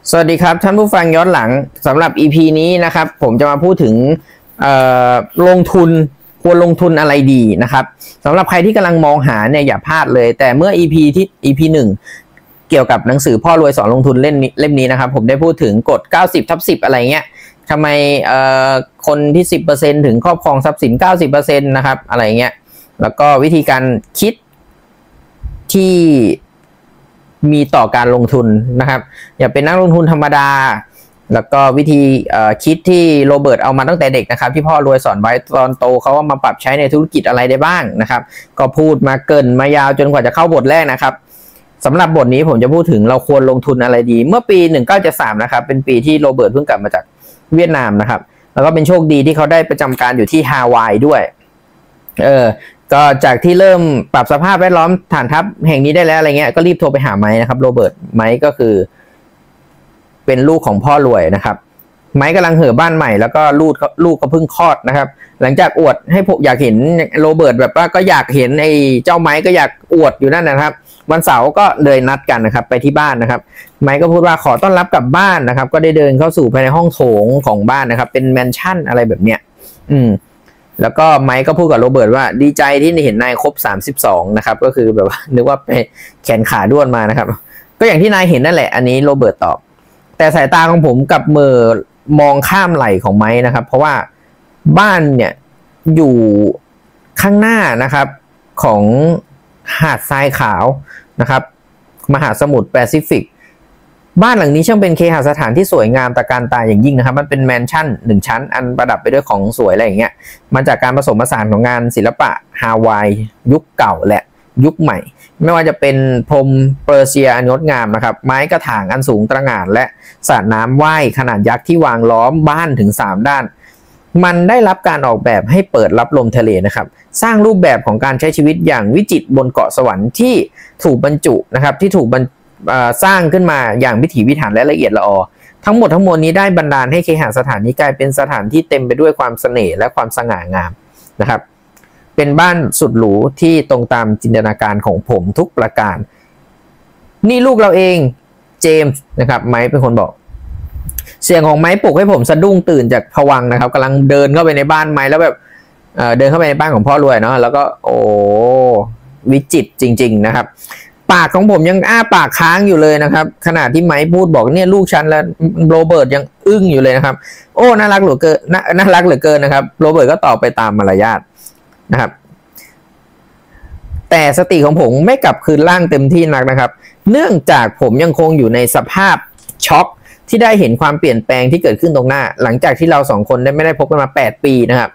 สวัสดีครับท่านผู้ฟังย้อนหลังสำหรับ EP นี้นะครับผมจะมาพูดถึงลงทุนควรลงทุนอะไรดีนะครับสำหรับใครที่กำลังมองหาเนี่ยอย่าพลาดเลยแต่เมื่อ EP 1เกี่ยวกับหนังสือพ่อรวยสอนลงทุนเล่มนี้นะครับผมได้พูดถึงกฎ 90/10 อะไรเงี้ยทำไมคนที่ 10% ถึงครอบครองทรัพย์สิน 90% นะครับอะไรเงี้ยแล้วก็วิธีการคิดที่มีต่อการลงทุนนะครับอย่าเป็นนักลงทุนธรรมดาแล้วก็วิธีคิดที่โรเบิร์ตเอามาตั้งแต่เด็กนะครับที่พ่อรวยสอนไว้ตอนโตเขาก็มาปรับใช้ในธุรกิจอะไรได้บ้างนะครับก็พูดมาเกินมายาวจนกว่าจะเข้าบทแรกนะครับสำหรับบทนี้ผมจะพูดถึงเราควรลงทุนอะไรดีเมื่อปี1973นะครับเป็นปีที่โรเบิร์ตเพิ่งกลับมาจากเวียดนามนะครับแล้วก็เป็นโชคดีที่เขาได้ประจำการอยู่ที่ฮาวายด้วยก็จากที่เริ่มปรับสภาพแวดล้อมฐานทัพแห่งนี้ได้แล้วอะไรเงี้ยก็รีบโทรไปหาไม้นะครับโรเบิร์ตไม้ก็คือเป็นลูกของพ่อรวยนะครับไม้กำลังเห่อบ้านใหม่แล้วก็ลูกก็เพิ่งคลอดนะครับหลังจากอวดให้ผมอยากเห็นโรเบิร์ตแบบว่าก็อยากเห็นไอ้เจ้าไม้ก็อยากอวดอยู่นั่นนะครับวันเสาร์ก็เลยนัดกันนะครับไปที่บ้านนะครับไม้ก็พูดว่าขอต้อนรับกลับบ้านนะครับก็ได้เดินเข้าสู่ภายในห้องโถงของบ้านนะครับเป็นแมนชั่นอะไรแบบเนี้ยแล้วก็ไมค์ก็พูดกับโรเบิร์ตว่าดีใจที่เห็นนายครบ32นะครับก็คือแบบว่านึกว่าไปแขนขาด้วนมานะครับก็อย่างที่นายเห็นนั่นแหละอันนี้โรเบิร์ตตอบแต่สายตาของผมกับมือมองข้ามไหล่ของไมค์นะครับเพราะว่าบ้านเนี่ยอยู่ข้างหน้านะครับของหาดทรายขาวนะครับมหาสมุทรแปซิฟิกบ้านหลังนี้ช่างเป็นเคหสถานที่สวยงามตระการตาอย่างยิ่งนะครับมันเป็นแมนชั่น1ชั้นอันประดับไปด้วยของสวยอะไรอย่างเงี้ยมาจากการผสมผสานของงานศิลปะฮาวายยุคเก่าและยุคใหม่ไม่ว่าจะเป็นพรมเปอร์เซียอันงดงามนะครับไม้กระถางอันสูงตระหง่านและสระน้ำว่ายขนาดยักษ์ที่วางล้อมบ้านถึง3ด้านมันได้รับการออกแบบให้เปิดรับลมทะเลนะครับสร้างรูปแบบของการใช้ชีวิตอย่างวิจิตรบนเกาะสวรรค์ที่ถูกบรรจุนะครับที่ถูกสร้างขึ้นมาอย่างพิถีพิถันและละเอียดละออทั้งหมดทั้งมวลนี้ได้บันดาลให้เคหสถานนี้กลายเป็นสถานที่เต็มไปด้วยความเสน่ห์และความสง่างามนะครับเป็นบ้านสุดหรูที่ตรงตามจินตนาการของผมทุกประการนี่ลูกเราเองเจมส์นะครับไมค์เป็นคนบอกเสียงของไมค์ปลุกให้ผมสะดุ้งตื่นจากภวังค์นะครับกำลังเดินเข้าไปในบ้านไมค์แล้วแบบเดินเข้าไปในบ้านของพ่อรวยเนาะแล้วก็โอ้วิจิตรจริงๆนะครับปากของผมยังอ้าปากค้างอยู่เลยนะครับขณะที่ไมค์พูดบอกเนี่ยลูกฉันแล้วโรเบิร์ตยังอึ้งอยู่เลยนะครับโอ้น่ารักเหลือเกินน่ารักเหลือเกินนะครับโรเบิร์ตก็ตอบไปตามมารยาทนะครับแต่สติของผมไม่กลับคืนร่างเต็มที่นักนะครับเนื่องจากผมยังคงอยู่ในสภาพช็อกที่ได้เห็นความเปลี่ยนแปลงที่เกิดขึ้นตรงหน้าหลังจากที่เรา2คนไม่ได้พบกันมา8 ปีนะครับ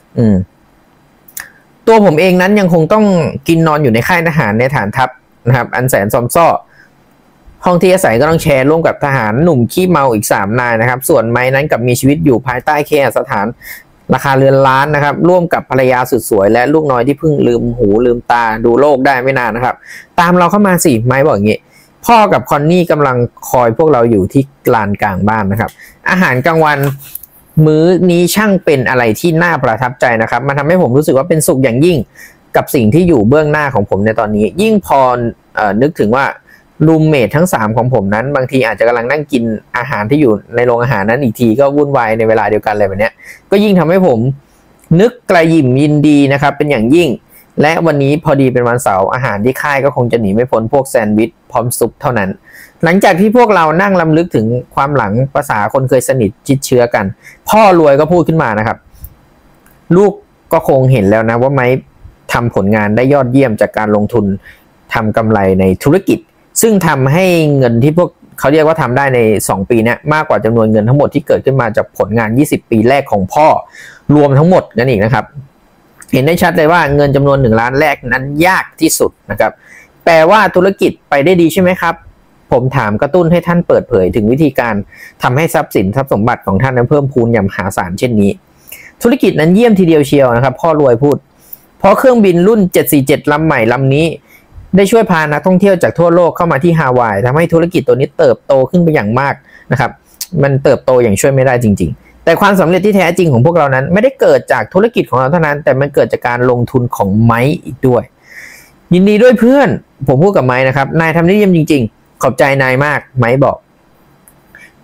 ตัวผมเองนั้นยังคงต้องกินนอนอยู่ในค่ายทหารในฐานทัพนะครับอันแสนซอมซ่อห้องที่อาศัยก็ต้องแชร์ร่วมกับทหารหนุ่มขี้เมาอีก3 นายนะครับส่วนไม้นั้นกับมีชีวิตอยู่ภายใต้เคหสถานราคาเรือนล้านนะครับร่วมกับภรรยาสุดสวยและลูกน้อยที่เพิ่งลืมหูลืมตาดูโลกได้ไม่นานนะครับตามเราเข้ามาสิไม้บอกอย่างงี้พ่อกับคอนนี่กำลังคอยพวกเราอยู่ที่ลานกลางบ้านนะครับอาหารกลางวันมื้อนี้ช่างเป็นอะไรที่น่าประทับใจนะครับมันทำให้ผมรู้สึกว่าเป็นสุขอย่างยิ่งกับสิ่งที่อยู่เบื้องหน้าของผมในตอนนี้ยิ่งพอนึกถึงว่ารูมเมททั้ง3ของผมนั้นบางทีอาจจะกำลังนั่งกินอาหารที่อยู่ในโรงอาหารนั้นอีกทีก็วุ่นวายในเวลาเดียวกันอะไรแบบนี้ก็ยิ่งทำให้ผมนึกกระยิ่มยินดีนะครับเป็นอย่างยิ่งและวันนี้พอดีเป็นวันเสาร์อาหารที่ค่ายก็คงจะหนีไม่พ้นพวกแซนด์วิชพร้อมซุปเท่านั้นหลังจากที่พวกเรานั่งรำลึกถึงความหลังภาษาคนเคยสนิทชิดเชื้อกันพ่อรวยก็พูดขึ้นมานะครับลูกก็คงเห็นแล้วนะว่าไม้ทำผลงานได้ยอดเยี่ยมจากการลงทุนทำกำไรในธุรกิจซึ่งทำให้เงินที่พวกเขาเรียกว่าทำได้ใน2 ปีนี้มากกว่าจำนวนเงินทั้งหมดที่เกิดขึ้นมาจากผลงาน20 ปีแรกของพ่อรวมทั้งหมดนั่นเองนะครับเห็นได้ชัดเลยว่าเงินจำนวน1 ล้านแรกนั้นยากที่สุดนะครับแปลว่าธุรกิจไปได้ดีใช่ไหมครับผมถามกระตุ้นให้ท่านเปิดเผยถึงวิธีการทำให้ทรัพย์สินทรัพย์สมบัติของท่านนั้นเพิ่มพูนอย่างมหาศาลเช่นนี้ธุรกิจนั้นเยี่ยมทีเดียวเชียวนะครับพ่อรวยพูดเพราะเครื่องบินรุ่น747ลำใหม่ลำนี้ได้ช่วยพานักท่องเที่ยวจากทั่วโลกเข้ามาที่ฮาวายทำให้ธุรกิจตัวนี้เติบโตขึ้นไปอย่างมากนะครับมันเติบโตอย่างช่วยไม่ได้จริงๆแต่ความสำเร็จที่แท้จริงของพวกเรานั้นไม่ได้เกิดจากธุรกิจของเราเท่านั้นแต่มันเกิดจากการลงทุนของไม้อีกด้วยยินดีด้วยเพื่อนผมพูดกับไม้นะครับนายทำได้เยี่ยมจริงๆขอบใจนายมากไม้บอก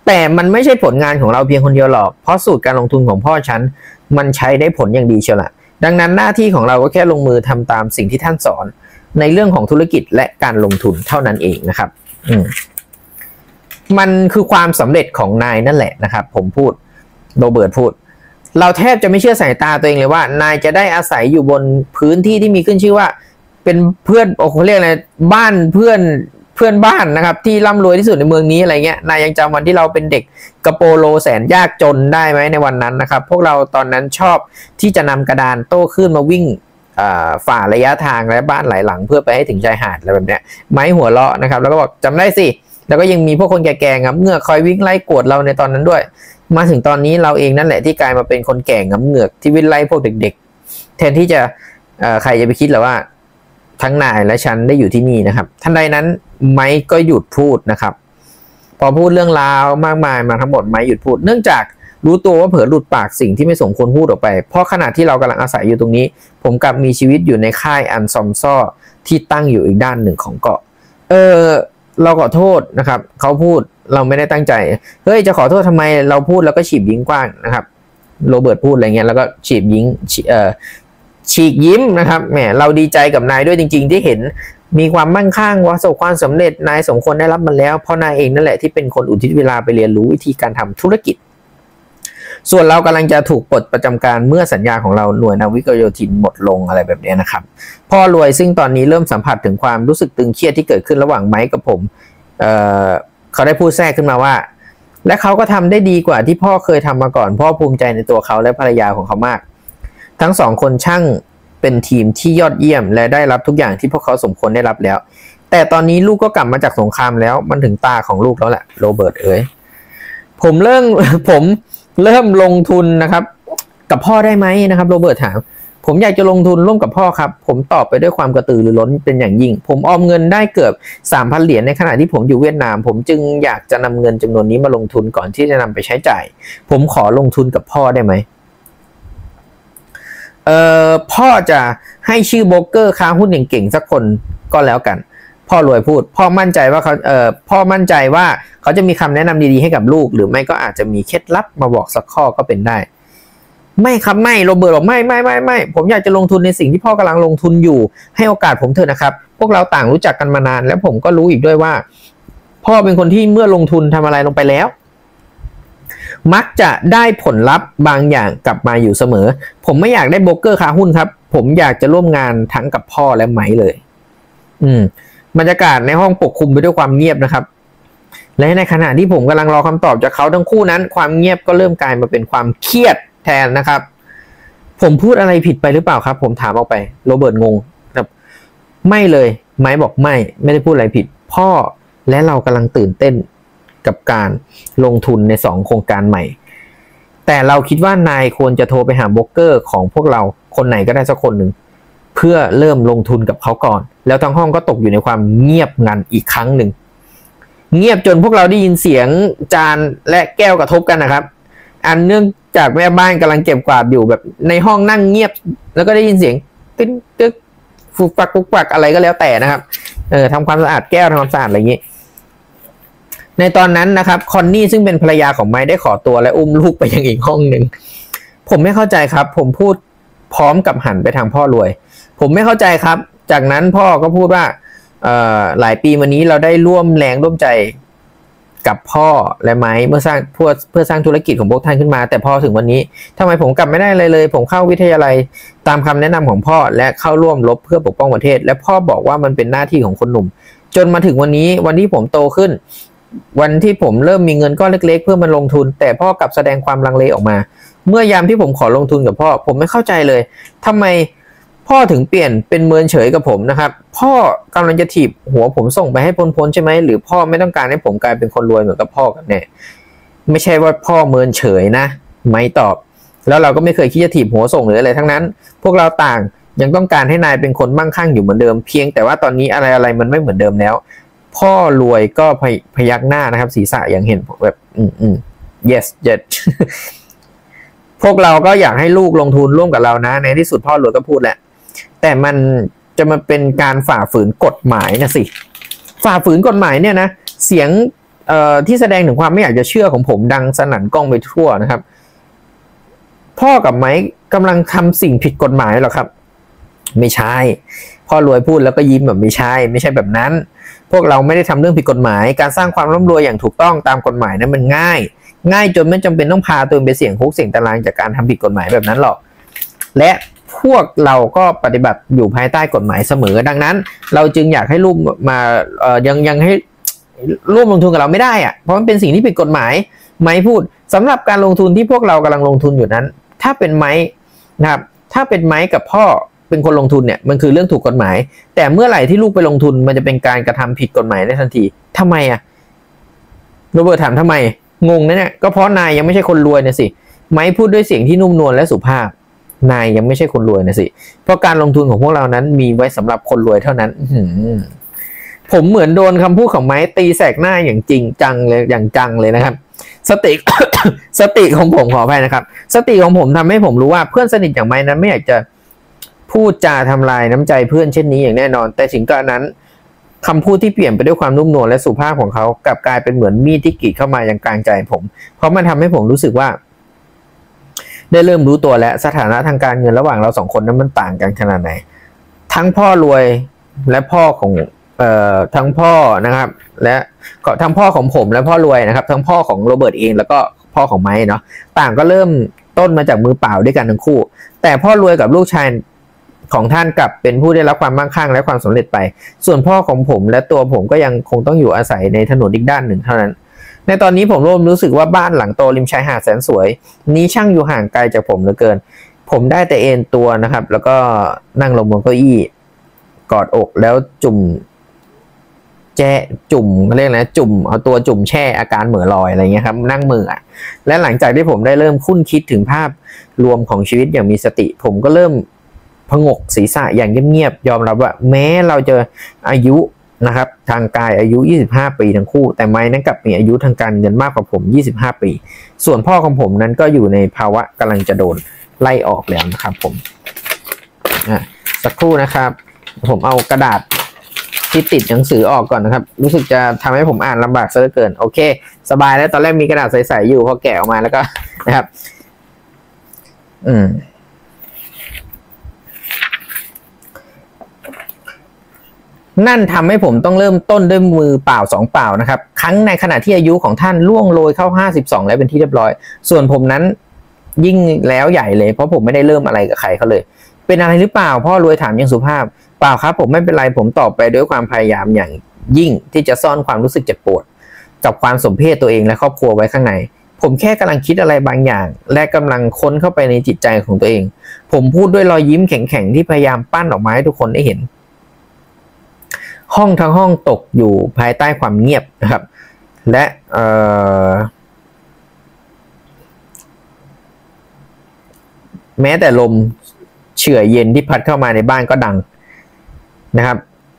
แต่มันไม่ใช่ผลงานของเราเพียงคนเดียวหรอกเพราะสูตรการลงทุนของพ่อฉันมันใช้ได้ผลอย่างดีเชียวล่ะดังนั้นหน้าที่ของเราก็แค่ลงมือทำตามสิ่งที่ท่านสอนในเรื่องของธุรกิจและการลงทุนเท่านั้นเองนะครับมันคือความสำเร็จของนายนั่นแหละนะครับผมพูดโรเบิร์ตพูดเราแทบจะไม่เชื่อสายตาตัวเองเลยว่านายจะได้อาศัยอยู่บนพื้นที่ที่มีขึ้นชื่อว่าเป็นเพื่อนเขาเรียกอะไรบ้านเพื่อนบ้านนะครับที่ร่ำรวยที่สุดในเมืองนี้อะไรเงี้ยนายยังจำวันที่เราเป็นเด็กกระโปโลแสนยากจนได้ไหมในวันนั้นนะครับพวกเราตอนนั้นชอบที่จะนำกระดานโต้คลื่นมาวิ่งฝ่าระยะทางและบ้านหลายหลังเพื่อไปให้ถึงชายหาดอะไรแบบเนี้ยไม้หัวเราะนะครับแล้วก็บอกจำได้สิแล้วก็ยังมีพวกคนแก่ๆงับเหงือกคอยวิ่งไล่กวดเราในตอนนั้นด้วยมาถึงตอนนี้เราเองนั่นแหละที่กลายมาเป็นคนแก่งับเหงือกที่วิ่งไล่พวกเด็กๆแทนที่จะใครจะไปคิดหรอว่าทั้งนายและฉันได้อยู่ที่นี่นะครับทันใดนั้นไม้ก็หยุดพูดนะครับพอพูดเรื่องราวมากมายมาทั้งหมดไม้หยุดพูดเนื่องจากรู้ตัวว่าเผลอหลุดปากสิ่งที่ไม่สมควรพูดออกไปเพราะขณะที่เรากำลังอาศัยอยู่ตรงนี้ผมกลับมีชีวิตอยู่ในค่ายอันซอมซ่อที่ตั้งอยู่อีกด้านหนึ่งของเกาะเราขอโทษนะครับเขาพูดเราไม่ได้ตั้งใจเฮ้ยจะขอโทษทำไมเราพูดแล้วก็ฉีกยิ้มกว้างนะครับโรเบิร์ตพูดอะไรเงี้ยแล้วก็ฉีกยิ้มนะครับแหมเราดีใจกับนายด้วยจริงๆที่เห็นมีความมั่งคั่งประสบความสำเร็จนายสมควรได้รับมันแล้วเพราะนายเองนั่นแหละที่เป็นคนอุทิศเวลาไปเรียนรู้วิธีการทำธุรกิจส่วนเรากำลังจะถูกปลดประจำการเมื่อสัญญาของเราหน่วยนาวิกโยธินหมดลงอะไรแบบนี้นะครับพ่อรวยซึ่งตอนนี้เริ่มสัมผัสถึงความรู้สึกตึงเครียดที่เกิดขึ้นระหว่างไม้กับผมเขาได้พูดแทรกขึ้นมาว่าและเขาก็ทำได้ดีกว่าที่พ่อเคยทำมาก่อนพ่อภูมิใจในตัวเขาและภรรยาของเขามากทั้งสองคนช่างเป็นทีมที่ยอดเยี่ยมและได้รับทุกอย่างที่พวกเขาสมควรได้รับแล้วแต่ตอนนี้ลูกก็กลับมาจากสงครามแล้วมันถึงตาของลูกแล้วแหละโรเบิร์ตผมเริ่มลงทุนนะครับกับพ่อได้ไหมนะครับโรเบิร์ตถามผมอยากจะลงทุนร่วมกับพ่อครับผมตอบไปด้วยความกระตือรือร้นเป็นอย่างยิ่งผมออมเงินได้เกือบ 3,000 เหรียญในขณะที่ผมอยู่เวียดนามผมจึงอยากจะนำเงินจำนวนนี้มาลงทุนก่อนที่จะนำไปใช้จ่ายผมขอลงทุนกับพ่อได้ไหมพ่อจะให้ชื่อโบรกเกอร์ค้าหุ้นเก่งๆสักคนก็แล้วกันพ่อรวยพูดพ่อมั่นใจว่าเขาจะมีคำแนะนำดีๆให้กับลูกหรือไม่ก็อาจจะมีเคล็ดลับมาบอกสักข้อก็เป็นได้ไม่ครับไม่โรเบิร์ตบอกไม่ผมอยากจะลงทุนในสิ่งที่พ่อกำลังลงทุนอยู่ให้โอกาสผมเถอะนะครับพวกเราต่างรู้จักกันมานานและผมก็รู้อีกด้วยว่าพ่อเป็นคนที่เมื่อลงทุนทำอะไรลงไปแล้วมักจะได้ผลลัพธ์บางอย่างกลับมาอยู่เสมอผมไม่อยากได้โบรกเกอร์ค้าหุ้นครับผมอยากจะร่วมงานทั้งกับพ่อและไมค์เลยบรรยากาศในห้องปกคลุมไปด้วยความเงียบนะครับและในขณะที่ผมกำลังรอคำตอบจากเขาทั้งคู่นั้นความเงียบก็เริ่มกลายมาเป็นความเครียดแทนนะครับผมพูดอะไรผิดไปหรือเปล่าครับผมถามออกไปโรเบิร์ตงงครับไม่เลยไมค์บอกไม่ได้พูดอะไรผิดพ่อและเรากำลังตื่นเต้นกับการลงทุนใน2โครงการใหม่แต่เราคิดว่านายควรจะโทรไปหาโบรกเกอร์ของพวกเราคนไหนก็ได้สักคนหนึ่งเพื่อเริ่มลงทุนกับเขาก่อนแล้วทั้งห้องก็ตกอยู่ในความเงียบงันอีกครั้งหนึ่งเงียบจนพวกเราได้ยินเสียงจานและแก้วกระทบกันนะครับอันเนื่องจากแม่บ้านกำลังเก็บกวาดอยู่แบบในห้องนั่งเงียบแล้วก็ได้ยินเสียงตึ๊กตึ๊กฟุกปักอะไรก็แล้วแต่นะครับทำความสะอาดแก้วทำความสะอาดอะไรอย่างนี้ในตอนนั้นนะครับคอนนี่ซึ่งเป็นภรรยาของไมค์ได้ขอตัวและอุ้มลูกไปยังอีกห้องหนึ่งผมไม่เข้าใจครับผมพูดพร้อมกับหันไปทางพ่อรวยผมไม่เข้าใจครับจากนั้นพ่อก็พูดว่าหลายปีมานี้เราได้ร่วมแรงร่วมใจกับพ่อและไมค์เพื่อสร้างธุรกิจของพวกท่านขึ้นมาแต่พอถึงวันนี้ทำไมผมกลับไม่ได้เลยผมเข้าวิทยาลัยตามคำแนะนำของพ่อและเข้าร่วมรบเพื่อปกป้องประเทศและพ่อบอกว่ามันเป็นหน้าที่ของคนหนุ่มจนมาถึงวันนี้วันที่ผมโตขึ้นวันที่ผมเริ่มมีเงินก้อนเล็กๆเพื่อมาลงทุนแต่พ่อกลับแสดงความลังเลออกมาเมื่อยามที่ผมขอลงทุนกับพ่อผมไม่เข้าใจเลยทำไมพ่อถึงเปลี่ยนเป็นเมินเฉยกับผมนะครับพ่อกำลังจะถีบหัวผมส่งไปให้พ้นใช่ไหมหรือพ่อไม่ต้องการให้ผมกลายเป็นคนรวยเหมือนกับพ่อกันแน่ไม่ใช่ว่าพ่อเมินเฉยนะไม่ตอบแล้วเราก็ไม่เคยคิดจะถีบหัวส่งหรืออะไรทั้งนั้นพวกเราต่างยังต้องการให้นายเป็นคนมั่งคั่งอยู่เหมือนเดิมเพียงแต่ว่าตอนนี้อะไรมันไม่เหมือนเดิมแล้วพ่อรวยก็พยักหน้านะครับศีรษะอย่างเห็นแบบyes พวกเราก็อยากให้ลูกลงทุนร่วมกับเรานะในที่สุดพ่อรวยก็พูดแหละแต่มันจะมาเป็นการฝ่าฝืนกฎหมายนะสิฝ่าฝืนกฎหมายเนี่ยนะเสียงที่แสดงถึงความไม่อยากจะเชื่อของผมดังสนั่นกล้องไปทั่วนะครับพ่อกับไม้กำลังทำสิ่งผิดกฎหมายหรอครับไม่ใช่พ่อรวยพูดแล้วก็ยิ้มแบบไม่ใช่แบบนั้นพวกเราไม่ได้ทำเรื่องผิดกฎหมายการสร้างความร่ำรวยอย่างถูกต้องตามกฎหมายนั้นมันง่ายจนไม่จำเป็นต้องพาตัวเองไปเสี่ยงคุกเสี่ยงตารางจากการทำผิดกฎหมายแบบนั้นหรอกและพวกเราก็ปฏิบัติอยู่ภายใต้กฎหมายเสมอดังนั้นเราจึงอยากให้ลูกมายังให้ร่วมลงทุนกับเราไม่ได้อะเพราะมันเป็นสิ่งที่ผิดกฎหมายไม้พูดสำหรับการลงทุนที่พวกเรากำลังลงทุนอยู่นั้นถ้าเป็นไม้นะครับถ้าเป็นไม้กับพ่อเป็นคนลงทุนเนี่ยมันคือเรื่องถูกกฎหมายแต่เมื่อไหร่ที่ลูกไปลงทุนมันจะเป็นการกระทำผิดกฎหมายได้ทันทีทำไมอะโรเบิร์ตถามทำไมงงนะเนี่ยก็เพราะนายยังไม่ใช่คนรวยนะสิไม้พูดด้วยเสียงที่นุ่มนวลและสุภาพนายยังไม่ใช่คนรวยนะสิเพราะการลงทุนของพวกเรานั้นมีไว้สำหรับคนรวยเท่านั้นผมเหมือนโดนคำพูดของไม้ตีแสกหน้าอย่างจริงจังเลยอย่างจังเลยนะครับสติ สติของผมขออภัยนะครับสติของผมทำให้ผมรู้ว่าเพื่อนสนิทอย่างไม้นั้นไม่อยากจะพูดจาทำลายน้ำใจเพื่อนเช่นนี้อย่างแน่นอนแต่ถึงกระนั้นคำพูดที่เปลี่ยนไปด้วยความนุ่มนวลและสุภาพของเขากลับกลายเป็นเหมือนมีดที่กรีดเข้ามาอย่างกลางใจผมเพราะมันทำให้ผมรู้สึกว่าได้เริ่มรู้ตัวและสถานะทางการเงินระหว่างเราสองคนนั้นมันต่างกันขนาดไหนทั้งพ่อรวยและพ่อของทั้งพ่อนะครับและทั้งพ่อของผมและพ่อรวยนะครับทั้งพ่อของโรเบิร์ตเองแล้วก็พ่อของไมค์เนาะต่างก็เริ่มต้นมาจากมือเปล่าด้วยกันทั้งคู่แต่พ่อรวยกับลูกชายของท่านกลับเป็นผู้ได้รับความมั่งคั่งและความสำเร็จไปส่วนพ่อของผมและตัวผมก็ยังคงต้องอยู่อาศัยในถนนอีกด้านหนึ่งเท่านั้นในตอนนี้ผมเริ่มรู้สึกว่าบ้านหลังโตริมชายหาดแสนสวยนี้ช่างอยู่ห่างไกลจากผมเหลือเกินผมได้แต่เอนตัวนะครับแล้วก็นั่งลงบนเก้าอี้กอดอกแล้วจุ่มเรียกนะจุ่มเอาตัวจุ่มแช่อาการเหม่อลอยอะไรเงี้ยครับนั่งมือและหลังจากที่ผมได้เริ่มคุ้นคิดถึงภาพรวมของชีวิตอย่างมีสติผมก็เริ่มผงกศีรษะอย่างเงียบๆยอมรับว่าแม้เราจะอายุนะครับทางกายอายุ25ปีทั้งคู่แต่ไม้นั้นกลับมีอายุทางการเงินมากกว่าผม25ปีส่วนพ่อของผมนั้นก็อยู่ในภาวะกำลังจะโดนไล่ออกแล้วนะครับผมสักครู่นะครับผมเอากระดาษที่ติดหนังสือออกก่อนนะครับรู้สึกจะทำให้ผมอ่านลำบากซะเหลือเกินโอเคสบายแล้วตอนแรกมีกระดาษใสๆอยู่พอแกะออกมาแล้วก็นะครับนั่นทำให้ผมต้องเริ่มต้นด้วยมือเปล่าสองเปล่านะครับครั้งในขณะที่อายุของท่านล่วงโรยเข้า52แล้วเป็นที่เรียบร้อยส่วนผมนั้นยิ่งแล้วใหญ่เลยเพราะผมไม่ได้เริ่มอะไรกับใครเขาเลยเป็นอะไรหรือเปล่าพ่อรวยถามอย่างสุภาพเปล่าครับผมไม่เป็นไรผมตอบไปด้วยความพยายามอย่างยิ่งที่จะซ่อนความรู้สึกเจ็บปวดกับความสมเพชตัวเองและครอบครัวไว้ข้างในผมแค่กำลังคิดอะไรบางอย่างและกำลังค้นเข้าไปในจิตใจของตัวเองผมพูดด้วยรอยยิ้มแข็งๆที่พยายามปั้นออกมาให้ทุกคนได้เห็นห้องทั้งห้องตกอยู่ภายใต้ความเงียบนะครับและแม้แต่ลมเฉื่อยเย็นที่พัดเข้ามาในบ้านก็ดังนะครับ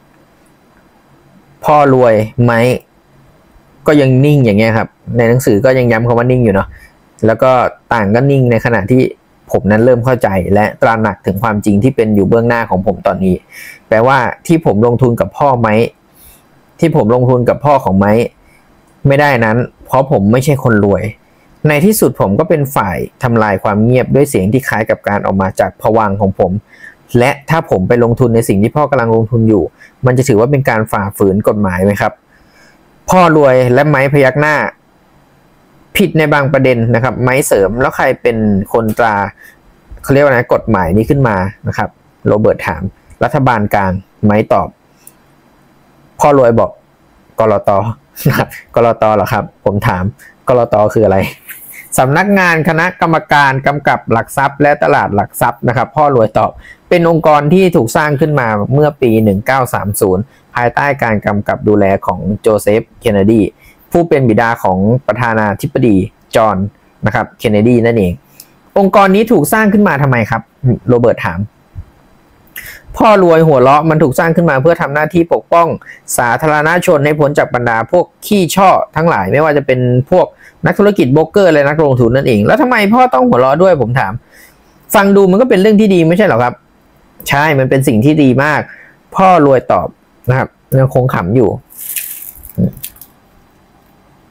พ่อรวยไหมก็ยังนิ่งอย่างเงี้ยครับในหนังสือก็ยังย้ำคำว่านิ่งอยู่เนาะแล้วก็ต่างก็นิ่งในขณะที่ผมนั้นเริ่มเข้าใจและตระหนักถึงความจริงที่เป็นอยู่เบื้องหน้าของผมตอนนี้แปลว่าที่ผมลงทุนกับพ่อไหมที่ผมลงทุนกับพ่อของไหมไม่ได้นั้นเพราะผมไม่ใช่คนรวยในที่สุดผมก็เป็นฝ่ายทำลายความเงียบด้วยเสียงที่คล้ายกับการออกมาจากภวังค์ของผมและถ้าผมไปลงทุนในสิ่งที่พ่อกำลังลงทุนอยู่มันจะถือว่าเป็นการฝ่าฝืนกฎหมายไหมครับพ่อรวยและไม้พยักหน้าผิดในบางประเด็นนะครับไม้เสริมแล้วใครเป็นคนตราเขาเรียกว่าไงกฎหมายนี้ขึ้นมานะครับโรเบิร์ตถามรัฐบาลกลางไม้ตอบพ่อรวยบอกกลต.นะครับกลต.เหรอครับผมถามกลต.คืออะไรสำนักงานคณะกรรมการกำกับหลักทรัพย์และตลาดหลักทรัพย์นะครับพ่อรวยตอบเป็นองค์กรที่ถูกสร้างขึ้นมาเมื่อปี1930ภายใต้การกำกับดูแลของโจเซฟเคนเนดีผู้เป็นบิดาของประธานาธิบดีจอห์นนะครับเคนเนดีนั่นเององค์กรนี้ถูกสร้างขึ้นมาทำไมครับโรเบิร์ตถามพ่อรวยหัวเราะมันถูกสร้างขึ้นมาเพื่อทำหน้าที่ปกป้องสาธารณชนให้พ้นจากบรรดาพวกขี้ช่อทั้งหลายไม่ว่าจะเป็นพวกนักธุรกิจโบรกเกอร์และนักลงทุนนั่นเองแล้วทำไมพ่อต้องหัวเราะด้วยผมถามฟังดูมันก็เป็นเรื่องที่ดีไม่ใช่หรอครับใช่มันเป็นสิ่งที่ดีมากพ่อรวยตอบนะครับยังคงขำอยู่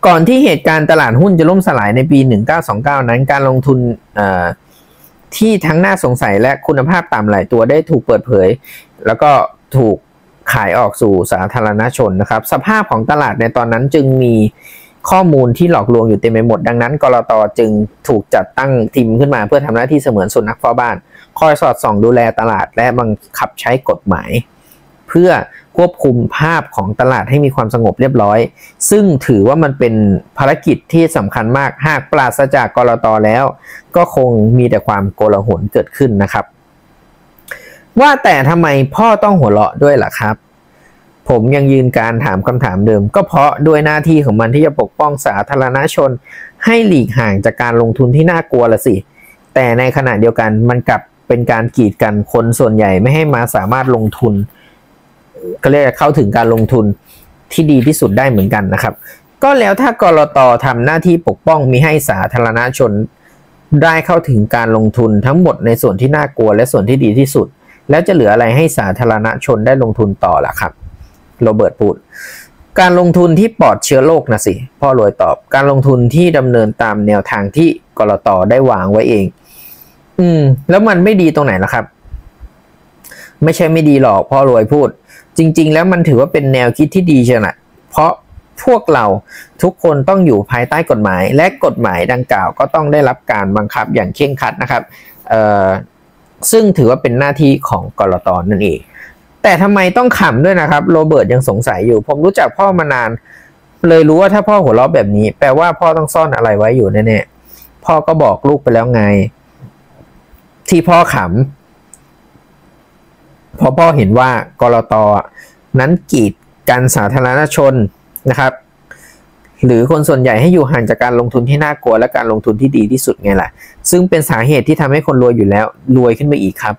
ก่อนที่เหตุการณ์ตลาดหุ้นจะล่มสลายในปี 1929 นั้นการลงทุนที่ทั้งน่าสงสัยและคุณภาพต่ำหลายตัวได้ถูกเปิดเผยแล้วก็ถูกขายออกสู่สาธารณชนนะครับสภาพของตลาดในตอนนั้นจึงมีข้อมูลที่หลอกลวงอยู่เต็มไปหมดดังนั้นกลต.จึงถูกจัดตั้งทีมขึ้นมาเพื่อทำหน้าที่เสมือนสุนัขเฝ้าบ้านคอยสอดส่องดูแลตลาดและบังคับใช้กฎหมายเพื่อควบคุมภาพของตลาดให้มีความสงบเรียบร้อยซึ่งถือว่ามันเป็นภารกิจที่สำคัญมากหากปราศจากกลต.แล้วก็คงมีแต่ความโกลาหลเกิดขึ้นนะครับว่าแต่ทำไมพ่อต้องหัวเราะด้วยล่ะครับผมยังยืนการถามคำถามเดิมก็เพราะด้วยหน้าที่ของมันที่จะปกป้องสาธารณชนให้หลีกห่างจากการลงทุนที่น่ากลัวละสิแต่ในขณะเดียวกันมันกลับเป็นการกีดกันคนส่วนใหญ่ไม่ให้มาสามารถลงทุนก็เรียกเข้าถึงการลงทุนที่ดีที่สุดได้เหมือนกันนะครับก็แล้วถ้ากลต.ทำหน้าที่ปกป้องมิให้สาธารณชนได้เข้าถึงการลงทุนทั้งหมดในส่วนที่น่ากลัวและส่วนที่ดีที่สุดแล้วจะเหลืออะไรให้สาธารณชนได้ลงทุนต่อล่ะครับโรเบิร์ตพูดการลงทุนที่ปลอดเชื้อโรคนะสิพ่อรวยตอบการลงทุนที่ดำเนินตามแนวทางที่กลต.ได้วางไว้เองแล้วมันไม่ดีตรงไหนล่ะครับไม่ใช่ไม่ดีหรอกพ่อรวยพูดจริงๆแล้วมันถือว่าเป็นแนวคิดที่ดีเชียวนะเพราะพวกเราทุกคนต้องอยู่ภายใต้กฎหมายและกฎหมายดังกล่าวก็ต้องได้รับการบังคับอย่างเคร่งครัดนะครับซึ่งถือว่าเป็นหน้าที่ของกลต.นั่นเองแต่ทำไมต้องขำด้วยนะครับโรเบิร์ตยังสงสัยอยู่ผมรู้จักพ่อมานานเลยรู้ว่าถ้าพ่อหัวเราะแบบนี้แปลว่าพ่อต้องซ่อนอะไรไว้อยู่แน่ๆพ่อก็บอกลูกไปแล้วไงที่พ่อขำเพราะพ่อเห็นว่ากลต.นั้นกีดกันสาธารณชนนะครับหรือคนส่วนใหญ่ให้อยู่ห่างจากการลงทุนที่น่ากลัวและการลงทุนที่ดีที่สุดไงล่ะซึ่งเป็นสาเหตุที่ทำให้คนรวยอยู่แล้วรวยขึ้นไปอีกครับ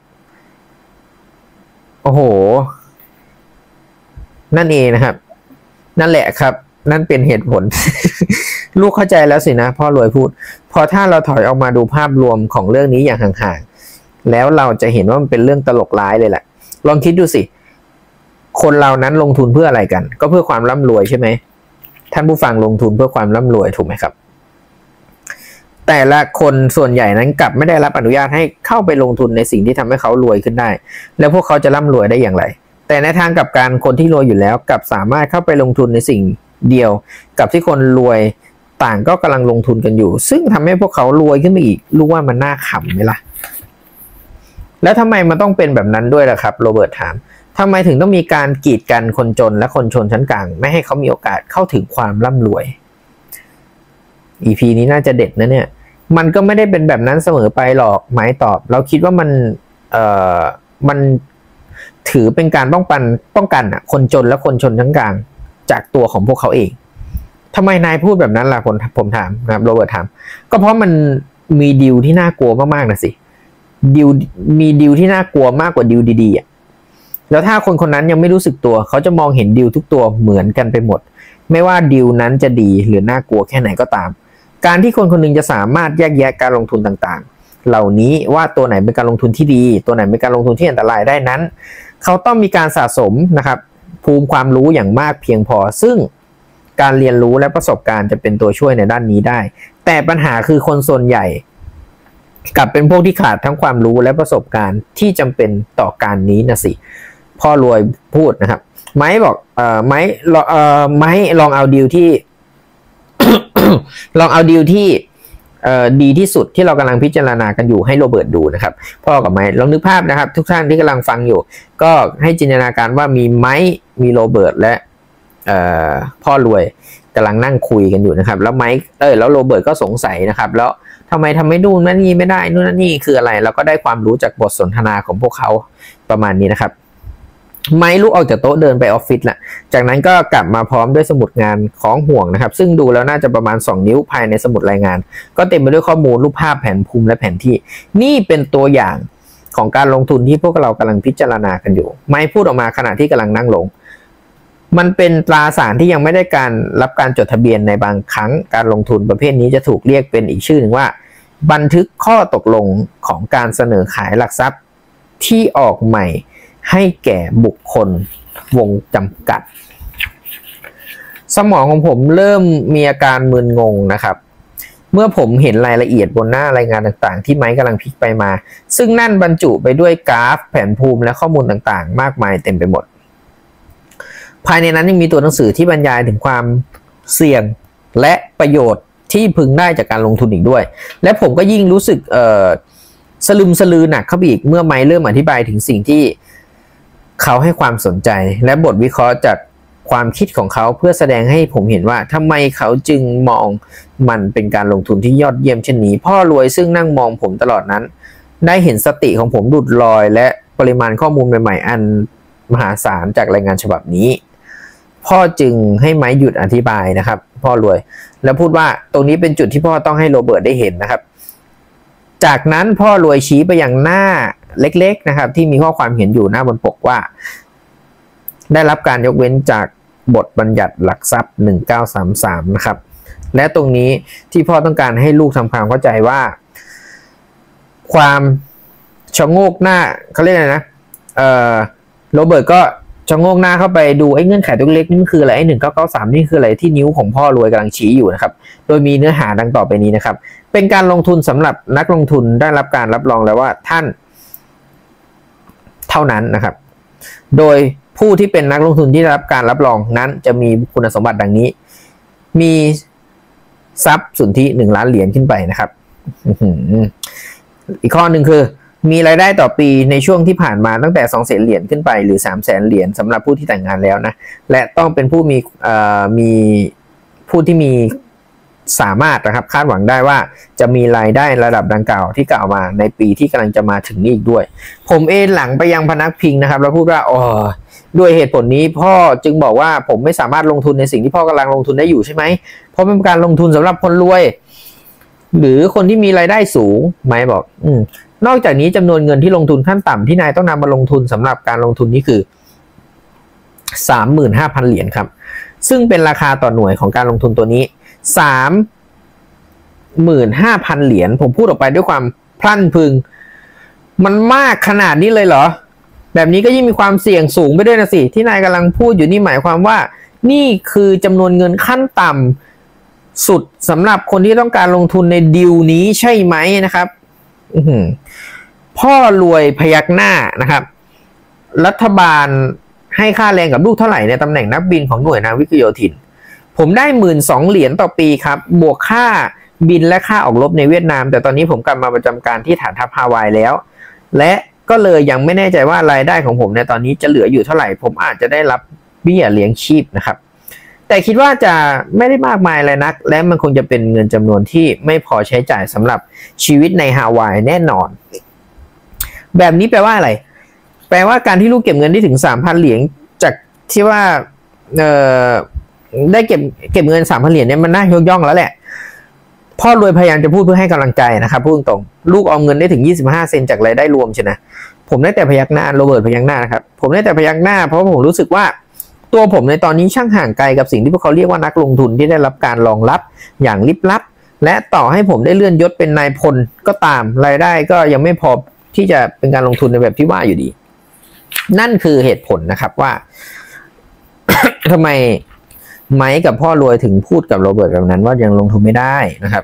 โอ้โหนั่นเองนะครับนั่นแหละครับนั่นเป็นเหตุผล ลูกเข้าใจแล้วสินะพ่อรวยพูดพอถ้าเราถอยออกมาดูภาพรวมของเรื่องนี้อย่างห่างๆแล้วเราจะเห็นว่ามันเป็นเรื่องตลกร้ายเลยแหละลองคิดดูสิคนเรานั้นลงทุนเพื่ออะไรกันก็เพื่อความร่ำรวยใช่ไหมท่านผู้ฟังลงทุนเพื่อความร่ำรวยถูกไหมครับแต่ละคนส่วนใหญ่นั้นกลับไม่ได้รับอนุญาตให้เข้าไปลงทุนในสิ่งที่ทำให้เขารวยขึ้นได้แล้วพวกเขาจะร่ำรวยได้อย่างไรแต่ในทางกลับกันคนที่รวยอยู่แล้วกลับสามารถเข้าไปลงทุนในสิ่งเดียวกับที่คนรวยต่างก็กำลังลงทุนกันอยู่ซึ่งทำให้พวกเขารวยขึ้นไปอีกรู้ว่ามันน่าขำไหมล่ะแล้วทำไมมันต้องเป็นแบบนั้นด้วยล่ะครับโรเบิร์ตถามทำไมถึงต้องมีการกีดกันคนจนและคนชนชั้นกลางไม่ให้เขามีโอกาสเข้าถึงความร่ำรวย EP นี้น่าจะเด็ดนะเนี่ยมันก็ไม่ได้เป็นแบบนั้นเสมอไปหรอกหมายตอบเราคิดว่ามันถือเป็นการป้องกันคนจนและคนชนชั้นกลางจากตัวของพวกเขาเองทำไมนายพูดแบบนั้นล่ะผมถามนะครับโรเบิร์ตถามก็เพราะมันมีดีลที่น่ากลัวมากๆนะสิมีดีลที่น่ากลัวมากกว่าดีลดีๆแล้วถ้าคนคนนั้นยังไม่รู้สึกตัวเขาจะมองเห็นดีลทุกตัวเหมือนกันไปหมดไม่ว่าดีลนั้นจะดีหรือน่ากลัวแค่ไหนก็ตามการที่คนคนหนึ่งจะสามารถแยกแยะการลงทุนต่างๆเหล่านี้ว่าตัวไหนเป็นการลงทุนที่ดีตัวไหนเป็นการลงทุนที่อันตรายได้นั้นเขาต้องมีการสะสมนะครับภูมิความรู้อย่างมากเพียงพอซึ่งการเรียนรู้และประสบการณ์จะเป็นตัวช่วยในด้านนี้ได้แต่ปัญหาคือคนส่วนใหญ่กลับเป็นพวกที่ขาดทั้งความรู้และประสบการณ์ที่จำเป็นต่อการนี้นะสิพ่อรวยพูดนะครับไม้บอกไม้ลองเอาดีลที่ ลองเอาดีลที่ดีที่สุดที่เรากำลังพิจารณากันอยู่ให้โรเบิร์ตดูนะครับพ่อกับไม้ลองนึกภาพนะครับทุกท่านที่กำลังฟังอยู่ก็ให้จินตนาการว่ามีไม้มีโรเบิร์ตและพ่อรวยกำลังนั่งคุยกันอยู่นะครับแล้วไม้แล้วโรเบิร์ตก็สงสัยนะครับแล้วทำไมทำไม่นู่นนั่นนี่ไม่ได้นู่นนั่นนี่คืออะไรแล้วก็ได้ความรู้จากบทสนทนาของพวกเขาประมาณนี้นะครับไม้ลุกออกจากโต๊ะเดินไปออฟฟิศละจากนั้นก็กลับมาพร้อมด้วยสมุดงานของห่วงนะครับซึ่งดูแล้วน่าจะประมาณ2 นิ้วภายในสมุดรายงานก็เต็มไปด้วยข้อมูลรูปภาพแผนภูมิและแผนที่นี่เป็นตัวอย่างของการลงทุนที่พวกเรากำลังพิจารณากันอยู่ไม้พูดออกมาขณะที่กำลังนั่งลงมันเป็นตราสารที่ยังไม่ได้รับการจดทะเบียนในบางครั้งการลงทุนประเภทนี้จะถูกเรียกเป็นอีกชื่อหนึ่งว่าบันทึกข้อตกลงของการเสนอขายหลักทรัพย์ที่ออกใหม่ให้แก่บุคคลวงจำกัดสมองของผมเริ่มมีอาการมึนงงนะครับเมื่อผมเห็นรายละเอียดบนหน้ารายงานต่างๆที่ไม้กำลังพลิกไปมาซึ่งนั่นบรรจุไปด้วยกราฟแผนภูมิและข้อมูลต่างๆมากมายเต็มไปหมดภายในนั้นยังมีตัวหนังสือที่บรรยายถึงความเสี่ยงและประโยชน์ที่พึงได้จากการลงทุนอีกด้วยและผมก็ยิ่งรู้สึกสลึมสลือหนักเข้าไปอีกเมื่อไม้เริ่มอธิบายถึงสิ่งที่เขาให้ความสนใจและบทวิเคราะห์จากความคิดของเขาเพื่อแสดงให้ผมเห็นว่าทำไมเขาจึงมองมันเป็นการลงทุนที่ยอดเยี่ยมเช่นนี้พ่อรวยซึ่งนั่งมองผมตลอดนั้นได้เห็นสติของผมหลุดลอยและปริมาณข้อมูลใหม่ๆอันมหาศาลจากรายงานฉบับนี้พ่อจึงให้ไม้หยุดอธิบายนะครับพ่อรวยแล้วพูดว่าตรงนี้เป็นจุดที่พ่อต้องให้โรเบิร์ตได้เห็นนะครับจากนั้นพ่อรวยชี้ไปยังหน้าเล็กๆนะครับที่มีข้อความเขียนอยู่หน้าบนปกว่าได้รับการยกเว้นจากบทบัญญัติหลักทรัพย์1933นะครับและตรงนี้ที่พ่อต้องการให้ลูกทำความเข้าใจว่าความชะโงกหน้าเขาเรียกอะไรนะโรเบิร์ตก็ชะโงกหน้าเข้าไปดูไอ้เงื่อนไขตัวเล็กนี่คืออะไรไอ้1993นี่คืออะไรที่นิ้วของพ่อรวยกำลังชี้อยู่นะครับโดยมีเนื้อหาดังต่อไปนี้นะครับเป็นการลงทุนสำหรับนักลงทุนได้รับการรับรองแล้วว่าท่านเท่านั้นนะครับโดยผู้ที่เป็นนักลงทุนที่ได้รับการรับรองนั้นจะมีคุณสมบัติดังนี้มีทรัพย์สุทธิ1 ล้านเหรียญขึ้นไปนะครับอีกข้อหนึ่งคือมีรายได้ต่อปีในช่วงที่ผ่านมาตั้งแต่200,000 เหรียญขึ้นไปหรือ300,000 เหรียญสำหรับผู้ที่แต่งงานแล้วนะและต้องเป็นผู้มีผู้ที่มีสามารถนะครับคาดหวังได้ว่าจะมีรายได้ระดับดังกล่าวที่กล่าวมาในปีที่กำลังจะมาถึงนี้อีกด้วยผมเอนหลังไปยังพนักพิงนะครับแล้วพูดว่าด้วยเหตุผลนี้พ่อจึงบอกว่าผมไม่สามารถลงทุนในสิ่งที่พ่อกำลังลงทุนได้อยู่ใช่ไหมเพราะเป็นการลงทุนสำหรับคนรวยหรือคนที่มีรายได้สูงไหมบอกนอกจากนี้จำนวนเงินที่ลงทุนขั้นต่ำที่นายต้องนำมาลงทุนสำหรับการลงทุนนี้คือ 35,000 เหรียญครับซึ่งเป็นราคาต่อหน่วยของการลงทุนตัวนี้ 35,000 เหรียญผมพูดออกไปด้วยความพลั่นพึงมันมากขนาดนี้เลยเหรอแบบนี้ก็ยิ่งมีความเสี่ยงสูงไปด้วยนะสิที่นายกำลังพูดอยู่นี่หมายความว่านี่คือจำนวนเงินขั้นต่ำสุดสำหรับคนที่ต้องการลงทุนในดีลนี้ใช่ไหมนะครับพ่อรวยพยักหน้านะครับรัฐบาลให้ค่าแรงกับลูกเท่าไหร่ในตำแหน่งนักบินของหน่วยนาวิกโยธินผมได้ 12,000 เหรียญต่อปีครับบวกค่าบินและค่าออกรบในเวียดนามแต่ตอนนี้ผมกลับมาประจำการที่ฐานทัพฮาวายแล้วและก็เลยยังไม่แน่ใจว่ารายได้ของผมในตอนนี้จะเหลืออยู่เท่าไหร่ผมอาจจะได้รับเบี้ยเลี้ยงชีพนะครับแต่คิดว่าจะไม่ได้มากมายอะไรนักและมันคงจะเป็นเงินจำนวนที่ไม่พอใช้จ่ายสำหรับชีวิตในฮาวายแน่นอนแบบนี้แปลว่าอะไรแปลว่าการที่ลูกเก็บเงินได้ถึง 3,000 เหรียญจากที่ว่าได้เก็บเงิน 3,000 เหรียญเนี่ยมันน่ายกย่องแล้วแหละพ่อรวยพยายามจะพูดเพื่อให้กำลังใจนะครับพูดตรงลูกออมเงินได้ถึง25 เซนจากรายได้รวมใช่ไหมผมได้แต่พยักหน้าโรเบิร์ตพยักหน้านะครับผมได้แต่พยักหน้าเพราะผมรู้สึกว่าตัวผมในตอนนี้ช่างห่างไกลกับสิ่งที่พวกเขาเรียกว่านักลงทุนที่ได้รับการรองรับอย่างลิบลับและต่อให้ผมได้เลื่อนยศเป็นนายพลก็ตามรายได้ก็ยังไม่พอที่จะเป็นการลงทุนในแบบที่ว่าอยู่ดีนั่นคือเหตุผลนะครับว่า ทำไมไมค์กับพ่อรวยถึงพูดกับโรเบิร์ตแบบนั้นว่ายังลงทุนไม่ได้นะครับ